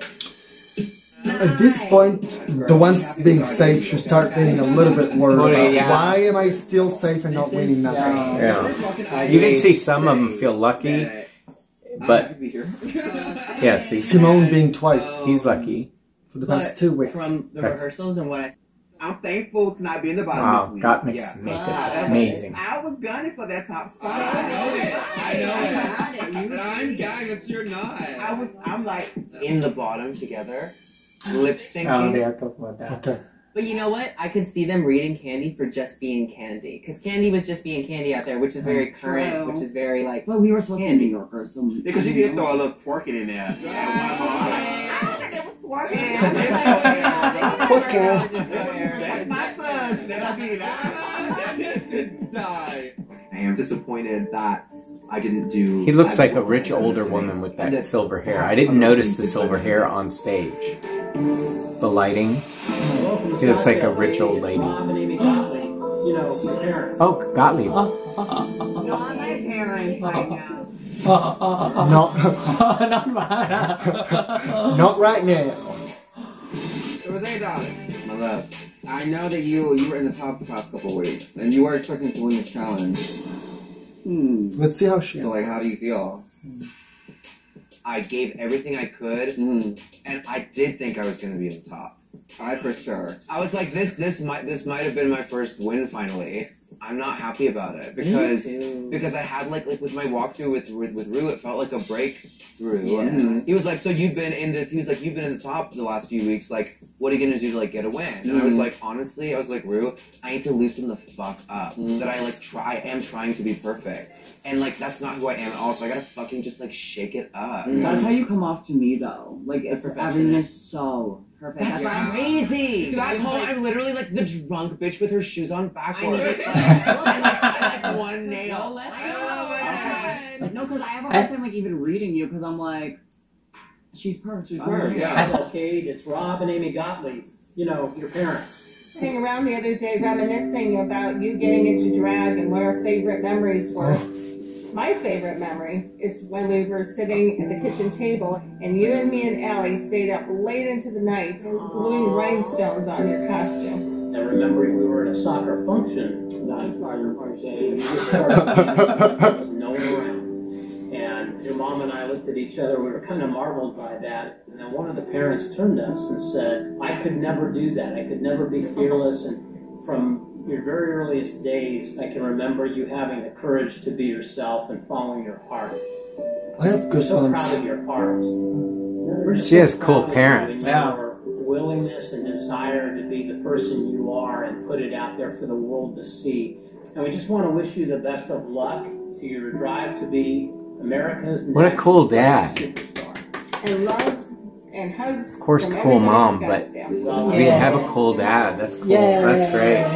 Speaker 4: At this point, the ones being safe should start being a little bit worried about
Speaker 2: Yeah.
Speaker 4: why am I still safe and not winning nothing?
Speaker 2: Yeah. You can see some of them feel lucky, but yeah, see,
Speaker 4: Simone being twice
Speaker 2: he's lucky.
Speaker 4: for the past 2 weeks.
Speaker 13: from the
Speaker 2: Correct.
Speaker 13: rehearsals and what I'm thankful to not be in the bottom
Speaker 2: Wow,
Speaker 13: this week.
Speaker 2: God makes
Speaker 13: Yeah.
Speaker 2: makeup. It's amazing.
Speaker 13: I was gunning for that top spot.
Speaker 8: I know it. And I'm gagged that you're not.
Speaker 13: I'm like in the bottom together, lip
Speaker 5: Oh,
Speaker 13: syncing.
Speaker 5: they are talking about that.
Speaker 4: Okay.
Speaker 16: But you know what? I could see them reading Candy for just being Candy. Because Candy was just being Candy out there, which is very current,
Speaker 13: True.
Speaker 16: which is very like.
Speaker 13: Well, we were supposed
Speaker 16: Candy.
Speaker 13: to be New Yorkers, so
Speaker 12: Because you can throw a little twerking in there.
Speaker 13: That's my fun.
Speaker 8: Die.
Speaker 7: I am disappointed that I didn't do.
Speaker 2: He looks
Speaker 7: as
Speaker 2: like a
Speaker 7: well as
Speaker 2: rich
Speaker 7: I wanted
Speaker 2: older
Speaker 7: to.
Speaker 2: woman with
Speaker 7: And
Speaker 2: that silver hair. I didn't notice the silver hair on stage. The lighting. He looks like a rich old lady. Oh, Gottlieb.
Speaker 13: Not my parents right now.
Speaker 4: Not right now.
Speaker 13: Jose, darling. My love. I know that you were in the top the past couple of weeks, and you were expecting to win this challenge.
Speaker 4: Let's see how she
Speaker 13: So, like, how do you feel?
Speaker 7: I gave everything I could, and I did think I was going to be in the top.
Speaker 13: I for sure.
Speaker 7: I was like, this might have been my first win finally. I'm not happy about it because I had like with my walkthrough with Ru, it felt like a breakthrough.
Speaker 13: Yeah.
Speaker 7: He was like, so you've been in this. He was like, you've been in the top the last few weeks. Like, what are you gonna do to like get a win? And I was like, honestly, I was like, Ru, I need to loosen the fuck up. That I am trying to be perfect. And like that's not who I am at all. So I gotta fucking just like shake it up.
Speaker 13: That's how you come off to me, though. Like, it's everything is so perfect.
Speaker 7: That's
Speaker 16: crazy.
Speaker 7: Dude, I'm literally like the drunk bitch with her shoes on backwards.
Speaker 13: I like one nail. No, because I have a hard time like even reading you because I'm like, she's perfect. She's perfect.
Speaker 17: Yeah. Kate, it's Rob and Amy Gottlieb. You know, your parents.
Speaker 18: Hang around the other day reminiscing about you getting into drag and what our favorite memories were. My favorite memory is when we were sitting at the kitchen table and you and me and Allie stayed up late into the night gluing rhinestones on your costume.
Speaker 17: And remembering we were at a soccer function, not a soccer function, there was no one around. And your mom and I looked at each other, we were kind of marveled by that. And then one of the parents turned to us and said, I could never do that. I could never be fearless. And from your very earliest days, I can remember you having the courage to be yourself and following your heart.
Speaker 4: I have
Speaker 17: We're so proud of your heart. We're
Speaker 2: She has cool
Speaker 17: proud
Speaker 2: parents.
Speaker 17: of your willingness and desire to be the person you are and put it out there for the world to see. And we just want to wish you the best of luck to your drive to be America's
Speaker 2: What a
Speaker 17: next
Speaker 2: cool dad.
Speaker 17: superstar.
Speaker 18: And love and hugs.
Speaker 2: Of course,
Speaker 18: from
Speaker 2: cool
Speaker 18: everybody
Speaker 2: mom,
Speaker 18: at
Speaker 2: but
Speaker 18: Scottsdale.
Speaker 2: we didn't have a cool dad. That's cool. That's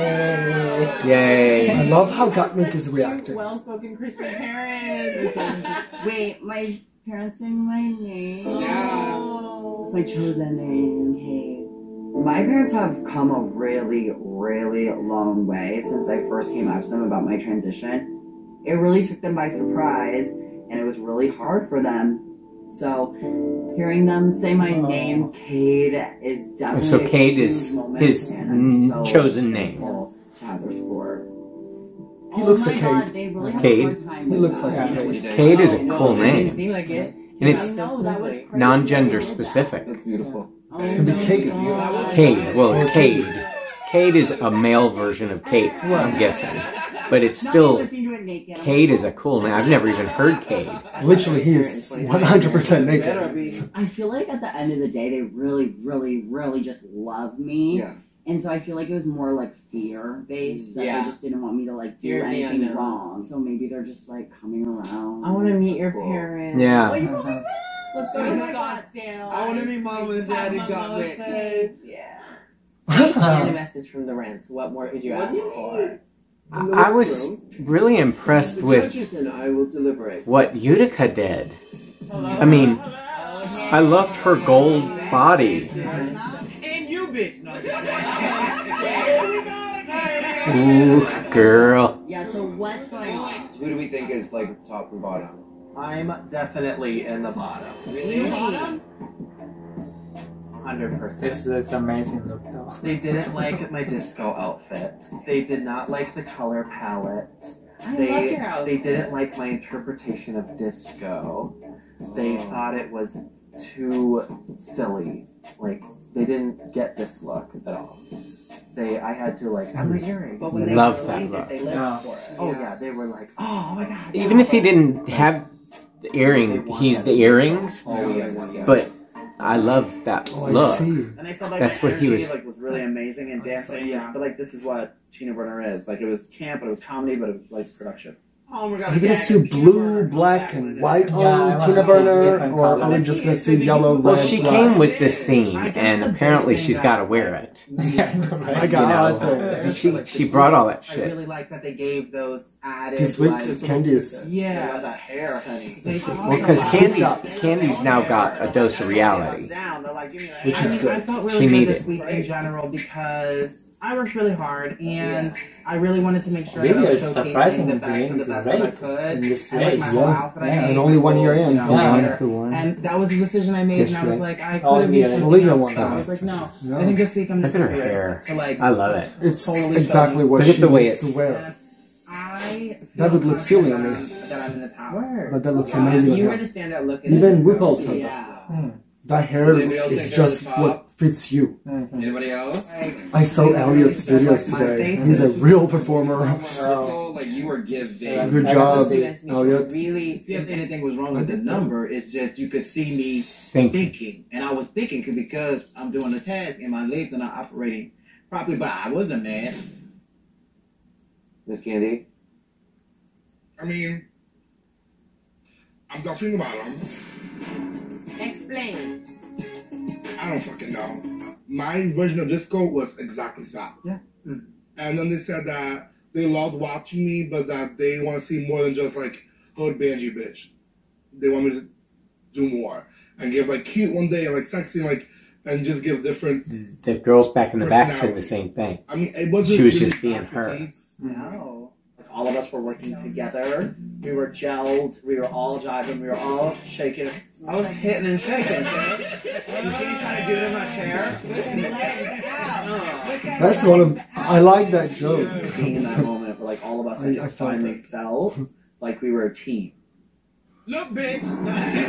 Speaker 2: great. Yay.
Speaker 4: I love how Gottmik is reacting.
Speaker 16: Well-spoken Christian parents. Wait, my parents saying my name?
Speaker 13: Yeah. My chosen name, Kate. My parents have come a really, really long way since I first came out to them about my transition. It really took them by surprise, and it was really hard for them. So, hearing them say my name, Cade, is definitely
Speaker 2: So Cade is
Speaker 13: a huge moment,
Speaker 2: his
Speaker 13: and I'm so
Speaker 2: chosen name.
Speaker 13: grateful to have their support.
Speaker 4: He looks
Speaker 13: my
Speaker 4: like
Speaker 13: God,
Speaker 4: Cade.
Speaker 13: they really have a
Speaker 2: Cade.
Speaker 13: hard time
Speaker 4: He
Speaker 13: with
Speaker 4: looks
Speaker 13: that.
Speaker 4: like Cade.
Speaker 2: Cade is a
Speaker 16: No,
Speaker 2: cool
Speaker 16: it didn't
Speaker 2: name.
Speaker 16: seem like it.
Speaker 2: And it's
Speaker 13: No, that was crazy.
Speaker 2: non-gender specific.
Speaker 11: That's beautiful.
Speaker 4: It's gonna be Cade.
Speaker 2: Cade. Well, it's Cade. Cade is a male version of Kate, I'm guessing. But it's still... Cade is a cool name. I've never even heard Cade.
Speaker 4: Literally, he is 100% naked.
Speaker 13: I feel like at the end of the day, they really, really, really just love me.
Speaker 11: Yeah.
Speaker 13: And so I feel like it was more like fear-based. That
Speaker 16: Yeah.
Speaker 13: they just didn't want me to like do
Speaker 16: Fear of the
Speaker 13: anything
Speaker 16: unknown.
Speaker 13: wrong. So maybe they're just like coming around.
Speaker 16: I want to meet your
Speaker 11: cool.
Speaker 16: parents.
Speaker 2: Yeah.
Speaker 16: Let's go to Scottsdale.
Speaker 1: I want to meet Mom and Daddy Gottmik.
Speaker 16: Mimosas. Yeah. And a message from the Rents. What more could you ask for?
Speaker 2: I was really impressed with
Speaker 8: and I will deliberate.
Speaker 2: what Utica did. I mean, I loved her gold body.
Speaker 1: And you, bitch.
Speaker 2: Ooh, girl.
Speaker 13: Yeah, so what's going on?
Speaker 11: Who do we think is like top and bottom?
Speaker 7: I'm definitely in the bottom.
Speaker 13: Really?
Speaker 7: 100%.
Speaker 5: It's amazing look though.
Speaker 7: They didn't like my disco outfit. They did not like the color palette.
Speaker 16: I loved your outfit.
Speaker 7: They didn't like my interpretation of disco. They thought it was too silly. Like, they didn't get this look at all. I had to like, I'm the earrings.
Speaker 9: But when they
Speaker 2: Love
Speaker 9: explained
Speaker 2: that
Speaker 9: it, they
Speaker 2: look.
Speaker 9: lived for it.
Speaker 7: Oh yeah, they were like, oh my god.
Speaker 2: Even if he didn't have the earring, he's the earrings.
Speaker 7: Oh yeah.
Speaker 2: But I love that
Speaker 4: Oh, I
Speaker 2: look.
Speaker 4: see.
Speaker 10: And they said like
Speaker 2: That's
Speaker 10: my
Speaker 2: what he
Speaker 10: energy
Speaker 2: was-
Speaker 10: like was really amazing and dancing.
Speaker 7: Yeah.
Speaker 10: But like this is what Tina Burner is. Like it was camp, but it was comedy, but it was like production.
Speaker 7: Oh my god.
Speaker 4: Are we gonna see blue, black, and white
Speaker 5: Yeah, I
Speaker 4: on
Speaker 5: wanna
Speaker 4: Tina
Speaker 5: see
Speaker 4: Burner,
Speaker 5: different
Speaker 4: or are we
Speaker 5: colors.
Speaker 4: just gonna see yellow,
Speaker 2: Well,
Speaker 4: red,
Speaker 2: she
Speaker 4: black?
Speaker 2: came with this theme, and apparently she's got to wear it.
Speaker 4: My God,
Speaker 2: She brought all that
Speaker 10: I
Speaker 2: shit.
Speaker 10: really like that they gave those added
Speaker 4: This week,
Speaker 10: like,
Speaker 4: Candice.
Speaker 10: yeah, the hair, honey.
Speaker 2: Well, because Candy's now got a dose of reality.
Speaker 10: Which
Speaker 2: is good.
Speaker 10: I felt
Speaker 2: She
Speaker 10: really good
Speaker 2: needed
Speaker 10: this week in general because I worked really hard and I really wanted to make sure
Speaker 5: Video
Speaker 10: that I was
Speaker 5: is
Speaker 10: showcasing
Speaker 5: surprisingly
Speaker 10: the best of the
Speaker 5: doing
Speaker 10: best that I
Speaker 5: great
Speaker 10: could.
Speaker 5: in this
Speaker 10: And like my
Speaker 5: race.
Speaker 10: whole
Speaker 4: Yeah.
Speaker 10: outfit I
Speaker 4: Yeah,
Speaker 10: made,
Speaker 4: and only
Speaker 10: my
Speaker 4: 1
Speaker 10: whole,
Speaker 4: year in.
Speaker 10: you know,
Speaker 4: Who won?
Speaker 10: hair.
Speaker 2: Who won?
Speaker 10: And that was a decision I made,
Speaker 2: Just
Speaker 10: and I was
Speaker 2: right.
Speaker 10: like, I
Speaker 5: Oh,
Speaker 10: couldn't be
Speaker 5: yeah.
Speaker 10: something
Speaker 4: Olivia
Speaker 10: else.
Speaker 4: won.
Speaker 10: So I was like, no.
Speaker 4: Yeah.
Speaker 10: I think this week I'm
Speaker 2: Look
Speaker 10: just
Speaker 2: at her
Speaker 10: gonna
Speaker 2: hair.
Speaker 10: to like.
Speaker 2: I love it.
Speaker 4: It's
Speaker 10: totally
Speaker 4: exactly what
Speaker 2: Look at
Speaker 4: she
Speaker 2: the way
Speaker 4: needs to
Speaker 2: it's-
Speaker 4: wear.
Speaker 10: I
Speaker 4: That would look silly on me.
Speaker 10: that I'm in the top.
Speaker 4: But that looks amazing.
Speaker 16: You
Speaker 4: on
Speaker 16: were
Speaker 4: her.
Speaker 16: the standout look in
Speaker 4: Even
Speaker 16: this
Speaker 4: RuPaul's
Speaker 16: show.
Speaker 4: said
Speaker 16: Yeah.
Speaker 4: that hair
Speaker 11: Does anybody else
Speaker 4: is
Speaker 11: think they're
Speaker 4: just
Speaker 11: the top?
Speaker 4: what fits you.
Speaker 11: Anybody else?
Speaker 4: I saw Elliot's videos today. He's a real performer.
Speaker 11: So, like you were giving.
Speaker 4: Good job, Elliot.
Speaker 16: Really,
Speaker 10: If anything was wrong with the number, it's just you could see me thinking. And I was thinking because I'm doing the task and my legs are not operating properly, but I wasn't mad.
Speaker 11: Miss Candy.
Speaker 6: I mean, I'm definitely the bottom.
Speaker 16: explain.
Speaker 6: I don't fucking know. My version of disco was exactly that.
Speaker 10: Yeah.
Speaker 6: And then they said that they loved watching me, but that they want to see more than just like hood banji bitch. They want me to do more and give like cute one day and like sexy and just give different.
Speaker 2: The girls back in the back said the same thing.
Speaker 6: I mean, it wasn't.
Speaker 2: She was
Speaker 6: really
Speaker 2: just being her.
Speaker 6: critiques.
Speaker 10: No.
Speaker 13: all of us were working together. We were gelled. We were all jiving. We were all shaking. I was hitting and shaking. You see me trying to do it in my chair?
Speaker 4: That's one of. I like that joke.
Speaker 13: Being in that moment where like all of us I finally felt like we were a team.
Speaker 10: Look, big.
Speaker 15: Oh,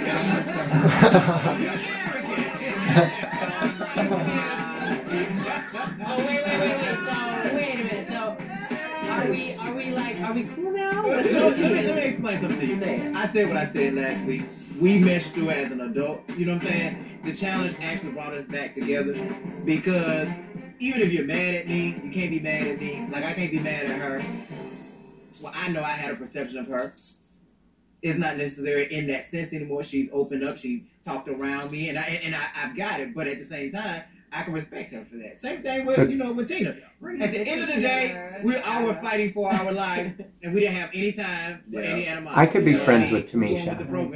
Speaker 15: wait. So, wait a minute. So, are we cool now?
Speaker 1: Let me explain something to you. I said what I said last week. We meshed through as an adult. You know what I'm saying? The challenge actually brought us back together because even if you're mad at me, you can't be mad at me. Like, I can't be mad at her. Well, I know I had a perception of her. It's not necessary in that sense anymore. She's opened up. She's talked around me, and I've got it. But at the same time, I can respect her for that. Same thing with with Tina. At the end of the day, we all were fighting for our life, and we didn't have any time for any animosity.
Speaker 2: I could be friends with Tamisha.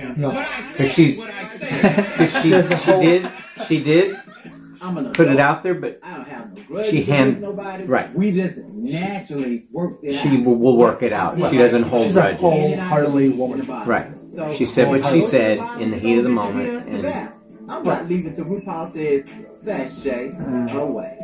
Speaker 2: She did put it out there, but
Speaker 1: I don't have no grudge
Speaker 2: she
Speaker 1: nobody.
Speaker 2: Right.
Speaker 1: We just naturally work it out.
Speaker 2: She will work it out. She doesn't hold grudges.
Speaker 4: She's a wholeheartedly woman.
Speaker 2: Right. She said what she said in the heat of the moment, and
Speaker 1: I'm not leaving till RuPaul says sashay away.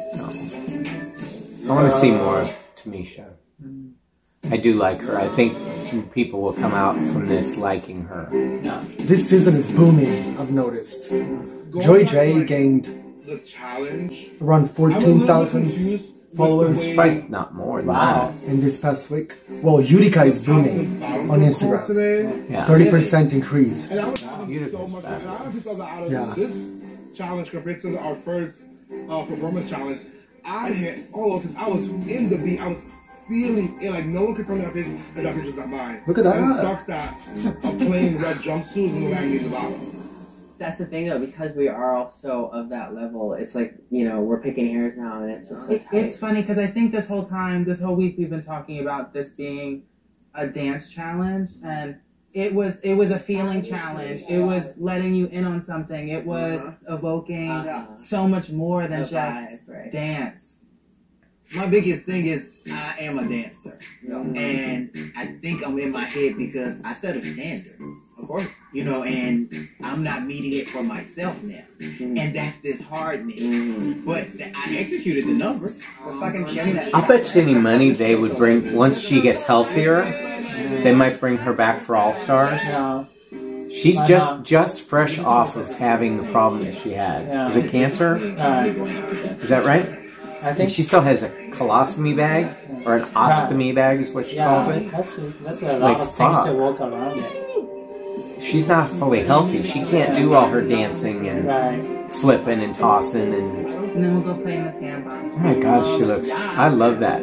Speaker 2: I want to see more of Tamisha. I do like her. I think people will come out from this liking her.
Speaker 4: This season is booming, I've noticed. Joy J gained
Speaker 6: the challenge
Speaker 4: around 14,000 followers.
Speaker 2: Probably not more than that.
Speaker 4: In this past week. Well, Utica is booming on Instagram. 30% increase.
Speaker 6: And I was having so much fun. Because out of this challenge compared to our first performance challenge, I had all those things. I was in the beat. I was feeling it like no one could turn their face and that's just not mine.
Speaker 4: Look at that.
Speaker 6: And it sucks that a plain red jumpsuit is going to the bottom.
Speaker 16: That's the thing though, because we are also of that level, it's like, we're picking hairs now and it's just so tight.
Speaker 10: It's funny because I think this whole week we've been talking about this being a dance challenge, and it was a feeling challenge. It was letting you in on something. It was evoking so much more than just dance.
Speaker 1: My biggest thing is I am a dancer, and I think I'm in my head because I set a standard, of course, and I'm not meeting it for myself now, and that's disheartening. But I executed the number.
Speaker 9: We're fucking gymnasts.
Speaker 2: I'll bet you any money they would bring, once she gets healthier, they might bring her back for All Stars. She's just fresh off of having the problem that she had. Was it cancer? Is that right?
Speaker 5: I think
Speaker 2: she still has a colostomy bag, or an ostomy bag is what she calls it.
Speaker 5: That's a lot of things to walk around it.
Speaker 2: She's not fully healthy. She can't do all her dancing and flipping and tossing and
Speaker 10: then we'll go play in the sandbox.
Speaker 2: Oh my God, she looks. I love that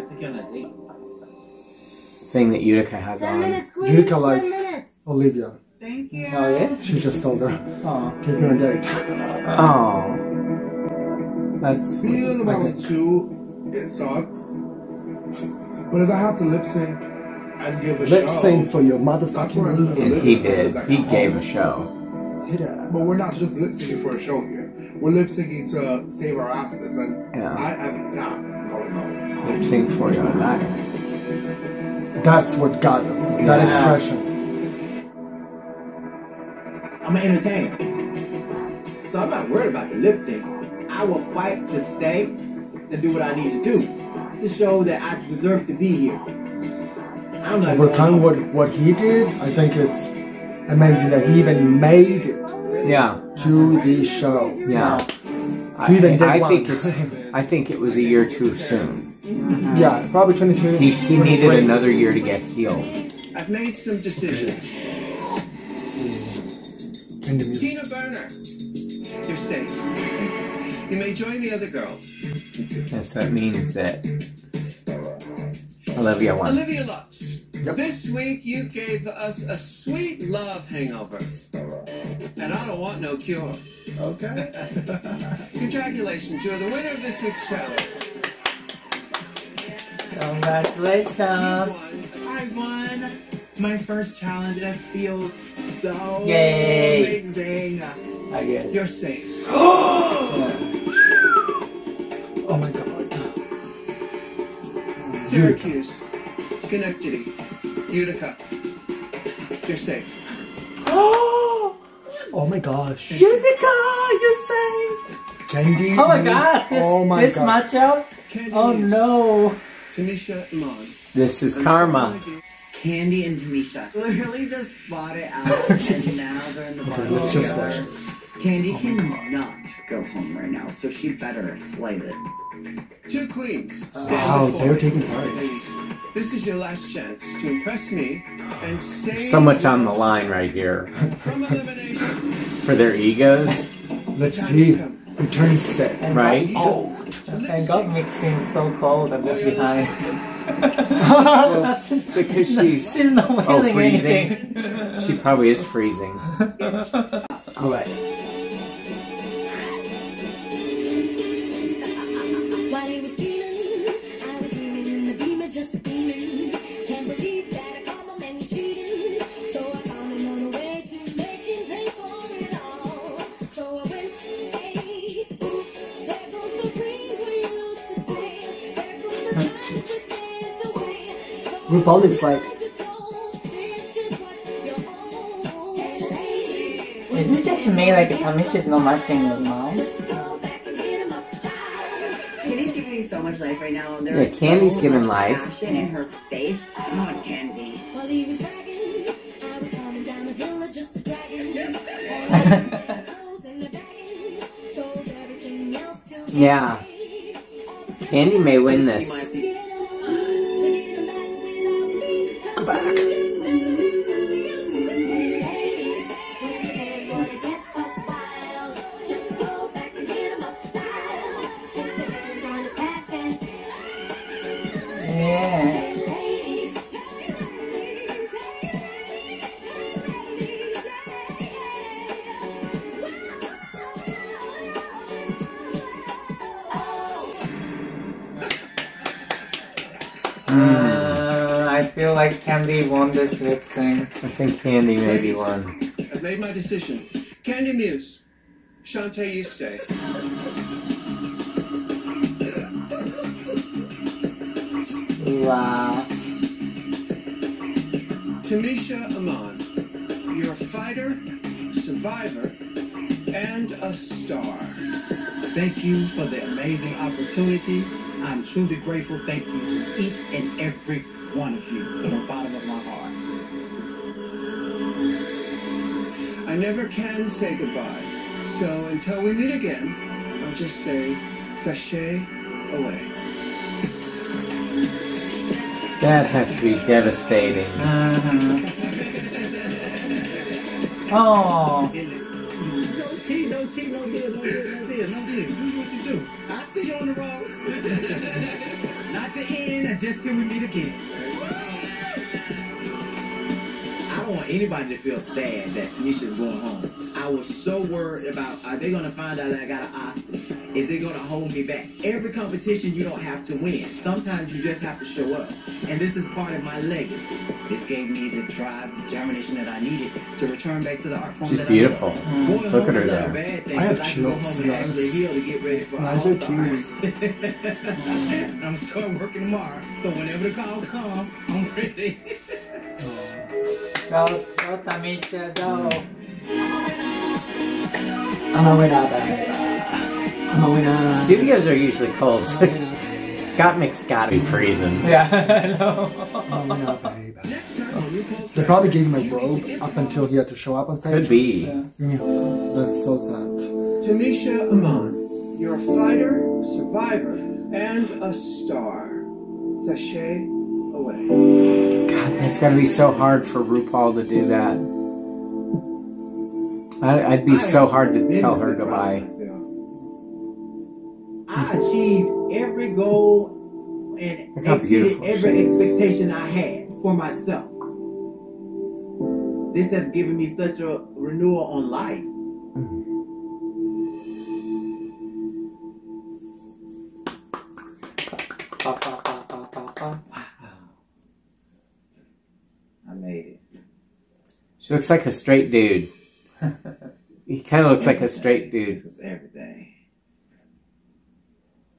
Speaker 2: thing that Utica has on.
Speaker 4: Utica likes Olivia.
Speaker 10: Thank you.
Speaker 5: Oh yeah.
Speaker 4: She just told her. Take her on a date.
Speaker 2: Oh. That's
Speaker 6: feeling about two, it sucks. But if I have to lip sync and give a show,
Speaker 4: lip sync for your motherfucking lead.
Speaker 2: And he did. He gave a show.
Speaker 6: But we're not just lip syncing for a show here. We're lip syncing to save our asses, and I am not going home.
Speaker 2: Lip sync for your life.
Speaker 4: That's what got them. That expression.
Speaker 1: I'm an entertainer, so I'm not worried about the lip sync. I will fight to stay, to do what I need to do, to show that I deserve to be here.
Speaker 4: Overcome what he did, I think it's amazing that he even made it to the show.
Speaker 2: Yeah. I think it was a year too soon.
Speaker 4: Yeah, probably 2020.
Speaker 2: He needed another year to get healed.
Speaker 8: I've made some decisions. Tina Burner, you're safe. You may join the other girls.
Speaker 2: Yes, that means that Olivia won.
Speaker 8: Olivia Lux, this week you gave us a sweet love hangover. And I don't want no cure. Okay? Congratulations, you're the winner of this week's challenge.
Speaker 5: Congratulations.
Speaker 10: I won my first challenge. It feels so amazing.
Speaker 5: I guess.
Speaker 8: You're safe.
Speaker 4: Oh my God.
Speaker 8: Syracuse, Schenectady, Utica, you're safe.
Speaker 4: Oh my gosh.
Speaker 5: Utica, you're safe.
Speaker 4: Candy.
Speaker 5: Oh my god, this matchup. Oh no.
Speaker 8: Tamisha Iman.
Speaker 2: This is karma.
Speaker 13: Candy and Tamisha literally just fought it out, and now they're in the bottom
Speaker 4: let's just
Speaker 13: together.
Speaker 4: watch this.
Speaker 13: Candy cannot go home right now, so she better slay it.
Speaker 8: Two queens.
Speaker 4: Wow, they were taking parts.
Speaker 8: Ladies, this is your last chance to impress me and save
Speaker 2: So much on the line right here.
Speaker 8: from elimination.
Speaker 2: For their egos.
Speaker 4: Let's see who turns set.
Speaker 2: Right?
Speaker 5: Oh, and God makes him so cold and left behind.
Speaker 2: Well, because she's
Speaker 5: not willing
Speaker 2: freezing.
Speaker 5: anything.
Speaker 2: She probably is freezing.
Speaker 4: Alright.
Speaker 19: While he was scheming, I was dreaming in the demon, just a demon. Can't believe that I caught my man cheating. So I found another way to make him pay for it all. So I went, hey, oops, there goes the dream we used to say. There goes the time we spent away.
Speaker 4: RuPaul is like,
Speaker 5: Is it just me, like Tamisha's not matching with mine?
Speaker 13: Candy's giving me so much life right now.
Speaker 2: Yeah, Candy's
Speaker 13: so
Speaker 2: giving
Speaker 13: much
Speaker 2: life.
Speaker 13: passion in her face. Come on, Candy.
Speaker 19: While he was bragging, I was coming down the hill just a dragging.
Speaker 2: Yeah. Candy may win this.
Speaker 4: go back.
Speaker 5: I feel like Candy won this lip sync.
Speaker 2: I think Candy maybe won.
Speaker 8: I've made my decision. Candy Muse. Shantae, you stay.
Speaker 5: Wow.
Speaker 8: Tamisha Iman. You're a fighter, a survivor, and a star.
Speaker 1: Thank you for the amazing opportunity. I'm truly grateful. Thank you to each and every one of you from the bottom of my heart.
Speaker 8: I never can say goodbye. So until we meet again, I'll just say, sachet away.
Speaker 2: That has to be devastating.
Speaker 5: Oh.
Speaker 1: No tea, no tea, no deal, no deal, no deal, no deal. Do what you do. I'll see you on the road. Not the end, just till we meet again. I don't want anybody to feel sad that Tamisha's going home. I was so worried about, are they going to find out that I got an Oscar? Is they going to hold me back? Every competition, you don't have to win. Sometimes you just have to show up. And this is part of my legacy. This gave me the drive, determination that I needed to return back to the art form
Speaker 2: She's
Speaker 1: that
Speaker 2: beautiful.
Speaker 1: I love. Going
Speaker 2: Look
Speaker 1: home
Speaker 2: at her
Speaker 1: is not a
Speaker 2: there.
Speaker 1: bad thing,
Speaker 4: I have
Speaker 1: 'cause can go
Speaker 4: chills,
Speaker 1: home
Speaker 4: to
Speaker 1: and
Speaker 4: be
Speaker 1: actually
Speaker 4: honest.
Speaker 1: heal to get ready for
Speaker 4: Eyes are
Speaker 1: All-Stars. I'm starting working tomorrow, so whenever the call comes, I'm ready.
Speaker 5: Go, Tamisha, go.
Speaker 4: I'm a winner, baby. I'm a winner.
Speaker 2: Studios are usually cold, so Gottmik's gotta be freezing.
Speaker 5: Yeah, I know.
Speaker 4: I'm a winner, baby. They probably gave him a robe up until he had to show up on stage.
Speaker 2: Could be.
Speaker 4: Yeah, that's so sad.
Speaker 8: Tamisha Iman. You're a fighter, a survivor, and a star. Sachet away.
Speaker 2: God, that's gotta be so hard for RuPaul to do that. I'd be so hard to tell her goodbye.
Speaker 1: I achieved every goal and
Speaker 2: Look how
Speaker 1: exceeded
Speaker 2: beautiful
Speaker 1: every
Speaker 2: she is.
Speaker 1: expectation I had for myself. This has given me such a renewal on life. I made it.
Speaker 2: She looks like a straight dude. He kind of looks like a straight dude.
Speaker 1: This was everything.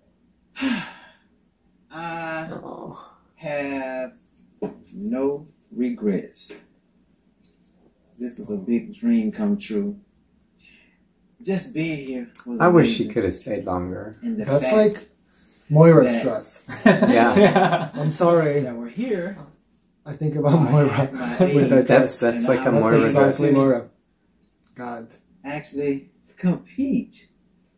Speaker 1: I have no regrets. This was a big dream come true. Just being here was
Speaker 2: I wish she
Speaker 1: amazing.
Speaker 2: could have stayed longer.
Speaker 1: And the
Speaker 4: That's
Speaker 1: fact
Speaker 4: like Moira's
Speaker 1: that-
Speaker 4: stress.
Speaker 2: Yeah.
Speaker 4: I'm sorry.
Speaker 1: that we're here.
Speaker 4: I think about Moira
Speaker 1: my
Speaker 4: with that
Speaker 2: That's
Speaker 4: dress.
Speaker 2: like a
Speaker 1: That's
Speaker 2: Moira
Speaker 4: That's
Speaker 2: dress.
Speaker 4: exactly Moira. God.
Speaker 1: Actually compete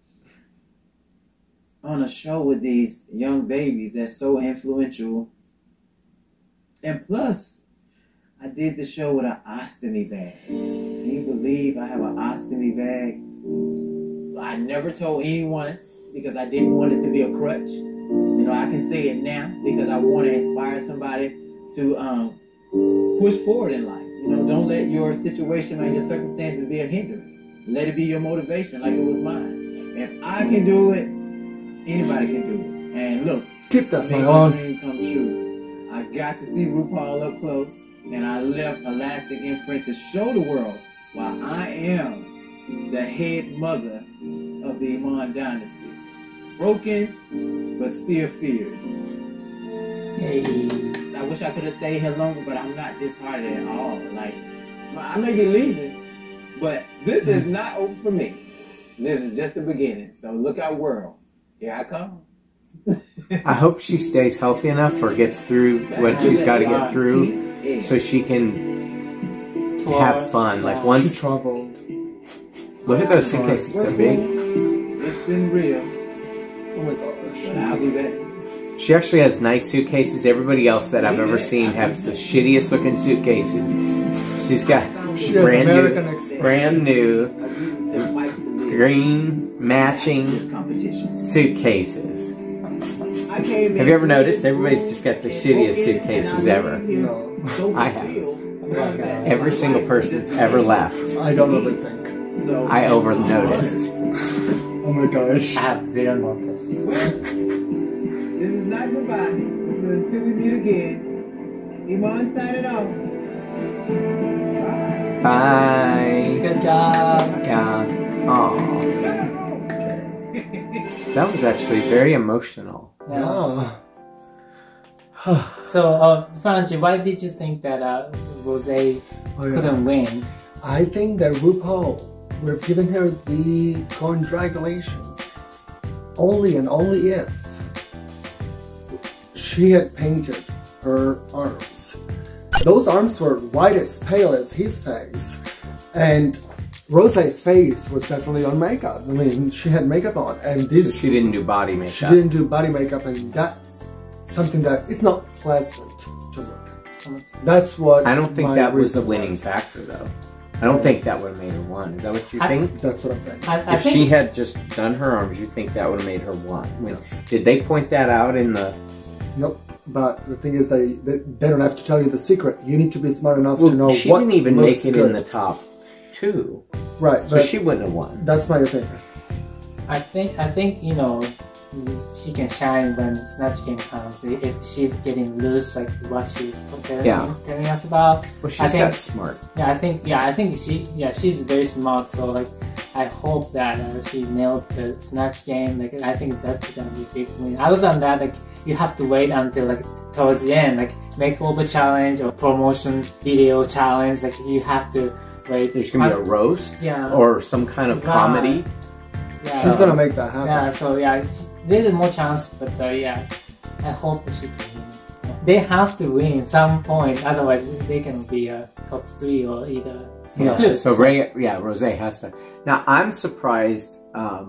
Speaker 1: on a show with these young babies that's so influential. And plus, I did the show with an ostomy bag. Can you believe I have an ostomy bag? I never told anyone because I didn't want it to be a crutch. You know, I can say it now because I want to inspire somebody to push forward in life. You know, don't let your situation or your circumstances be a hindrance. Let it be your motivation like it was mine. If I can do it, anybody can do it. And look,
Speaker 4: Keep that
Speaker 1: make
Speaker 4: smile
Speaker 1: my
Speaker 4: on.
Speaker 1: dream come true. I got to see RuPaul up close, and I left a lasting imprint to show the world why I am the head mother of the Iman dynasty. Broken, but still fierce.
Speaker 5: Hey.
Speaker 1: I wish I could have stayed here longer, but I'm not disheartened at all. Like, I may be leaving, but this is not over for me. This is just the beginning. So look out, world. Here I come.
Speaker 2: I hope she stays healthy enough or gets through what she's got to get through so she can have fun. Like
Speaker 4: She
Speaker 2: once,
Speaker 4: traveled.
Speaker 2: look at those suitcases, they're big.
Speaker 1: It's been real,
Speaker 4: Oh my gosh.
Speaker 1: but I'll be back.
Speaker 2: She actually has nice suitcases. Everybody else that I've ever seen have the shittiest looking suitcases. She's got
Speaker 4: She has
Speaker 2: brand
Speaker 4: American
Speaker 2: new,
Speaker 4: Express.
Speaker 2: brand new, green matching suitcases. Have you ever noticed? Everybody's just got the shittiest suitcases ever.
Speaker 4: No.
Speaker 2: I have. Every single person that's ever left.
Speaker 4: I don't overthink.
Speaker 2: I over noticed.
Speaker 4: Oh my gosh.
Speaker 5: I have zero notice.
Speaker 1: This is not goodbye. This is until we meet again. Iman signing off.
Speaker 2: Bye.
Speaker 5: Good job.
Speaker 2: Yeah. Aw. That was actually very emotional.
Speaker 4: Yeah.
Speaker 5: So, Franji, why did you think that Rosé couldn't win?
Speaker 4: I think that RuPaul would have given her the congratulations only and only if she had painted her arms. Those arms were white as pale as his face, and Rosé's face was definitely on makeup. I mean, she had makeup on, and this...
Speaker 2: She didn't do body makeup.
Speaker 4: She didn't do body makeup, and that's something that it's not pleasant to look at. That's what
Speaker 2: I don't think
Speaker 4: my
Speaker 2: that was the
Speaker 4: reason
Speaker 2: winning factor, though. I don't think that would have made her one. Is that what you think?
Speaker 4: That's what I'm thinking.
Speaker 2: If she had just done her arms, you think that would have made her one? I mean, did they point that out in the...
Speaker 4: Nope. But the thing is, they don't have to tell you the secret. You need to be smart enough to know
Speaker 2: she
Speaker 4: what
Speaker 2: didn't even
Speaker 4: looks
Speaker 2: make it
Speaker 4: good.
Speaker 2: in the top 2.
Speaker 4: Right.
Speaker 2: So
Speaker 4: but
Speaker 2: she wouldn't have won.
Speaker 4: That's my opinion.
Speaker 5: I think you know, she can shine when Snatch Game comes. If she's getting loose, like what she was telling us about.
Speaker 2: Well, she's got smart.
Speaker 5: Yeah, I think she's very smart. So like, I hope that she nailed the Snatch Game. Like, I think that's gonna be a big win. Other than that, like, you have to wait until like towards the end, like makeover challenge or promotion video challenge. Like, you have to wait.
Speaker 2: There's gonna be a roast, or some kind of comedy.
Speaker 5: Yeah.
Speaker 4: She's gonna make that happen.
Speaker 5: Yeah, so yeah, there's more chance, but yeah, I hope she can win. They have to win at some point, otherwise they can be a top 3 or either 2.
Speaker 2: So Rosé has to. Now I'm surprised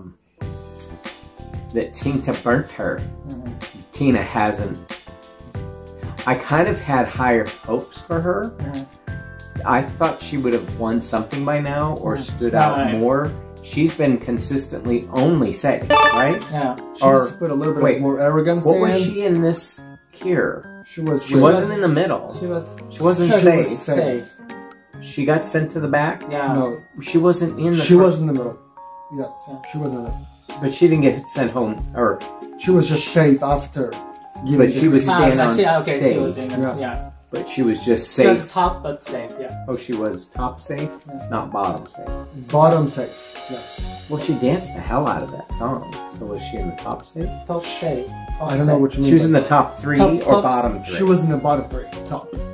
Speaker 2: that Tina burnt her. Tina hasn't. I kind of had higher hopes for her. I thought she would have won something by now or stood out more. She's been consistently only safe, right?
Speaker 5: Yeah.
Speaker 4: Or put a little bit more arrogance
Speaker 2: what
Speaker 4: in.
Speaker 2: was she in this cure?
Speaker 4: She
Speaker 2: wasn't in the middle.
Speaker 5: She
Speaker 2: wasn't safe.
Speaker 4: safe.
Speaker 2: She got sent to the back?
Speaker 5: Yeah.
Speaker 4: No.
Speaker 2: She wasn't in the
Speaker 4: She was in the middle. Yes. She was in the middle.
Speaker 2: But she didn't get sent home, or...
Speaker 4: She was just safe after giving
Speaker 2: But she was standing on
Speaker 5: stage. She was in
Speaker 2: But she was just safe.
Speaker 5: She was top but safe, yeah.
Speaker 2: Oh, she was top safe? Not bottom safe.
Speaker 4: Bottom safe, yes.
Speaker 2: Well, she danced the hell out of that song. So was she in the top safe?
Speaker 5: Top safe.
Speaker 4: I don't know what you mean.
Speaker 2: She was in the top 3 or bottom 3?
Speaker 4: She was in the bottom 3. Top.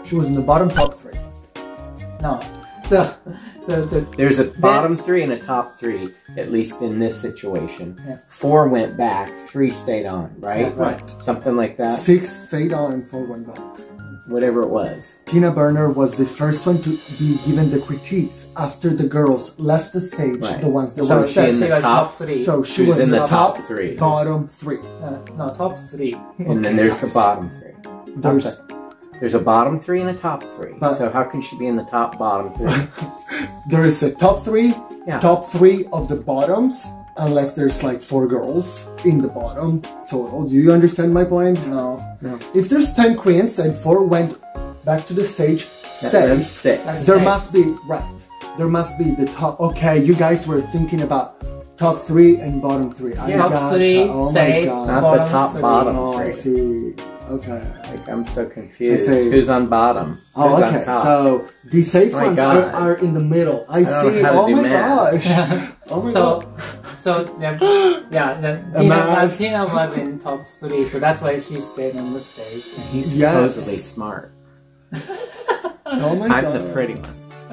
Speaker 4: She was in the bottom top 3.
Speaker 5: No.
Speaker 2: There's a bottom 3 and a top 3, at least in this situation.
Speaker 5: Yeah.
Speaker 2: 4 went back, 3 stayed on, right?
Speaker 4: Yeah, right.
Speaker 2: Something like that.
Speaker 4: 6 stayed on and 4 went back.
Speaker 2: Whatever it was.
Speaker 4: Tina Burner was the first one to be given the critiques after the girls left the stage.
Speaker 2: Right.
Speaker 4: The ones that
Speaker 2: So
Speaker 4: were
Speaker 2: she in the top
Speaker 5: 3.
Speaker 4: So she was in the top
Speaker 2: 3.
Speaker 4: Bottom 3.
Speaker 5: No, top 3.
Speaker 2: And then there's the bottom 3. There's a bottom 3 and a top 3.
Speaker 4: But-
Speaker 2: so how can she be in the top bottom 3?
Speaker 4: There is a top 3,
Speaker 2: Yeah.
Speaker 4: top 3 of the bottoms, unless there's like 4 girls in the bottom total. Do you understand my point?
Speaker 5: No.
Speaker 4: If there's 10 queens and 4 went back to the stage,
Speaker 2: That's
Speaker 4: safe,
Speaker 2: 6.
Speaker 4: there must be, right, there must be the top, okay, you guys were thinking about top 3 and bottom 3.
Speaker 5: Top 3,
Speaker 4: oh
Speaker 5: safe,
Speaker 4: my God.
Speaker 2: Not the top,
Speaker 5: 3.
Speaker 2: bottom
Speaker 4: Oh,
Speaker 2: 3.
Speaker 4: I see. Okay.
Speaker 2: Like, I'm so confused.
Speaker 4: I see.
Speaker 2: Who's on bottom?
Speaker 4: Oh,
Speaker 2: Who's
Speaker 4: okay.
Speaker 2: on top?
Speaker 4: So the safe
Speaker 2: Oh my
Speaker 4: ones
Speaker 2: God.
Speaker 4: are in the middle. I
Speaker 2: don't know
Speaker 4: see.
Speaker 2: how to
Speaker 4: Oh
Speaker 2: do
Speaker 4: my
Speaker 2: math.
Speaker 4: gosh. Oh my
Speaker 5: So
Speaker 4: God.
Speaker 5: then, yeah, then
Speaker 4: Math.
Speaker 5: Tina was in top 3, so that's why she stayed on the stage.
Speaker 2: He's
Speaker 4: Yes.
Speaker 2: supposedly smart.
Speaker 4: Oh my
Speaker 2: I'm
Speaker 4: God.
Speaker 2: the pretty one.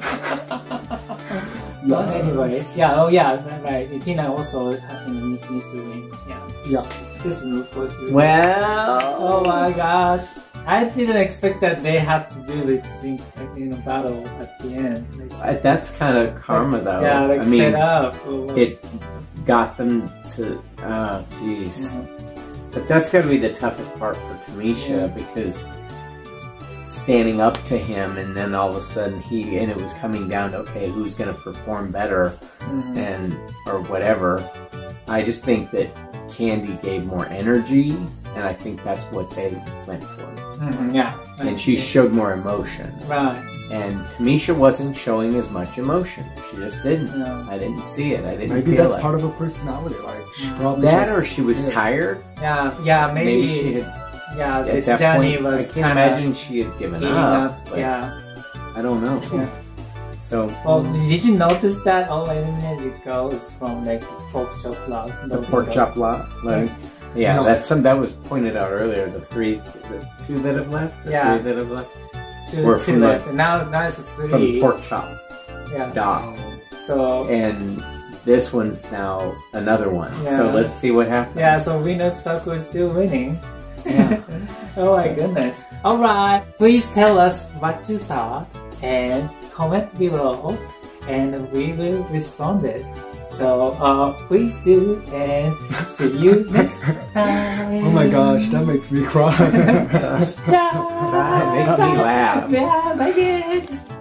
Speaker 5: But anyway, yeah, oh yeah, right. Tina also needs to win. Yeah.
Speaker 4: Yeah.
Speaker 5: This move was really
Speaker 2: Well,
Speaker 5: oh my gosh. I didn't expect that they have to do lip sync battle at the end. Like,
Speaker 2: that's kind of karma, though.
Speaker 5: yeah, like
Speaker 2: I mean,
Speaker 5: set up.
Speaker 2: it got them to. Oh, jeez. But that's got to be the toughest part for Tamisha because standing up to him, and then all of a sudden it was coming down to okay, who's going to perform better, and or whatever. I just think that Candy gave more energy, and I think that's what they went for.
Speaker 5: Yeah.
Speaker 2: And she showed more emotion.
Speaker 5: Right.
Speaker 2: And Tamisha wasn't showing as much emotion. She just didn't.
Speaker 5: No.
Speaker 2: I didn't see it. I didn't
Speaker 4: Maybe
Speaker 2: feel
Speaker 4: that's
Speaker 2: it.
Speaker 4: part of her personality. Like she probably
Speaker 2: That
Speaker 4: just
Speaker 2: or she was
Speaker 4: is.
Speaker 2: tired.
Speaker 5: Yeah, maybe
Speaker 2: she had.
Speaker 5: yeah,
Speaker 2: At
Speaker 5: this
Speaker 2: that
Speaker 5: journey
Speaker 2: point, I
Speaker 5: was
Speaker 2: can't imagine she had given up. But
Speaker 5: yeah.
Speaker 2: I don't know.
Speaker 5: Yeah.
Speaker 2: So.
Speaker 5: Well, did you notice that all eliminated girl is from like pork chop lot?
Speaker 2: The pork chop lot, like. Yeah,
Speaker 4: No.
Speaker 2: that was pointed out earlier. The 2 that have left. The 3 that have left. Were
Speaker 5: Two
Speaker 2: from
Speaker 5: left.
Speaker 2: the,
Speaker 5: Now it's 3.
Speaker 2: from the pork chop.
Speaker 5: Yeah.
Speaker 2: Dot.
Speaker 5: So.
Speaker 2: And this one's now another one.
Speaker 5: Yeah.
Speaker 2: So let's see what happens.
Speaker 5: Yeah, so winner's circle is still winning. Oh my goodness. Alright, please tell us what you thought and comment below and we will respond it. So please do and see you next time.
Speaker 4: Oh my gosh, that makes me cry.
Speaker 2: It makes me laugh.
Speaker 5: Yeah, like it.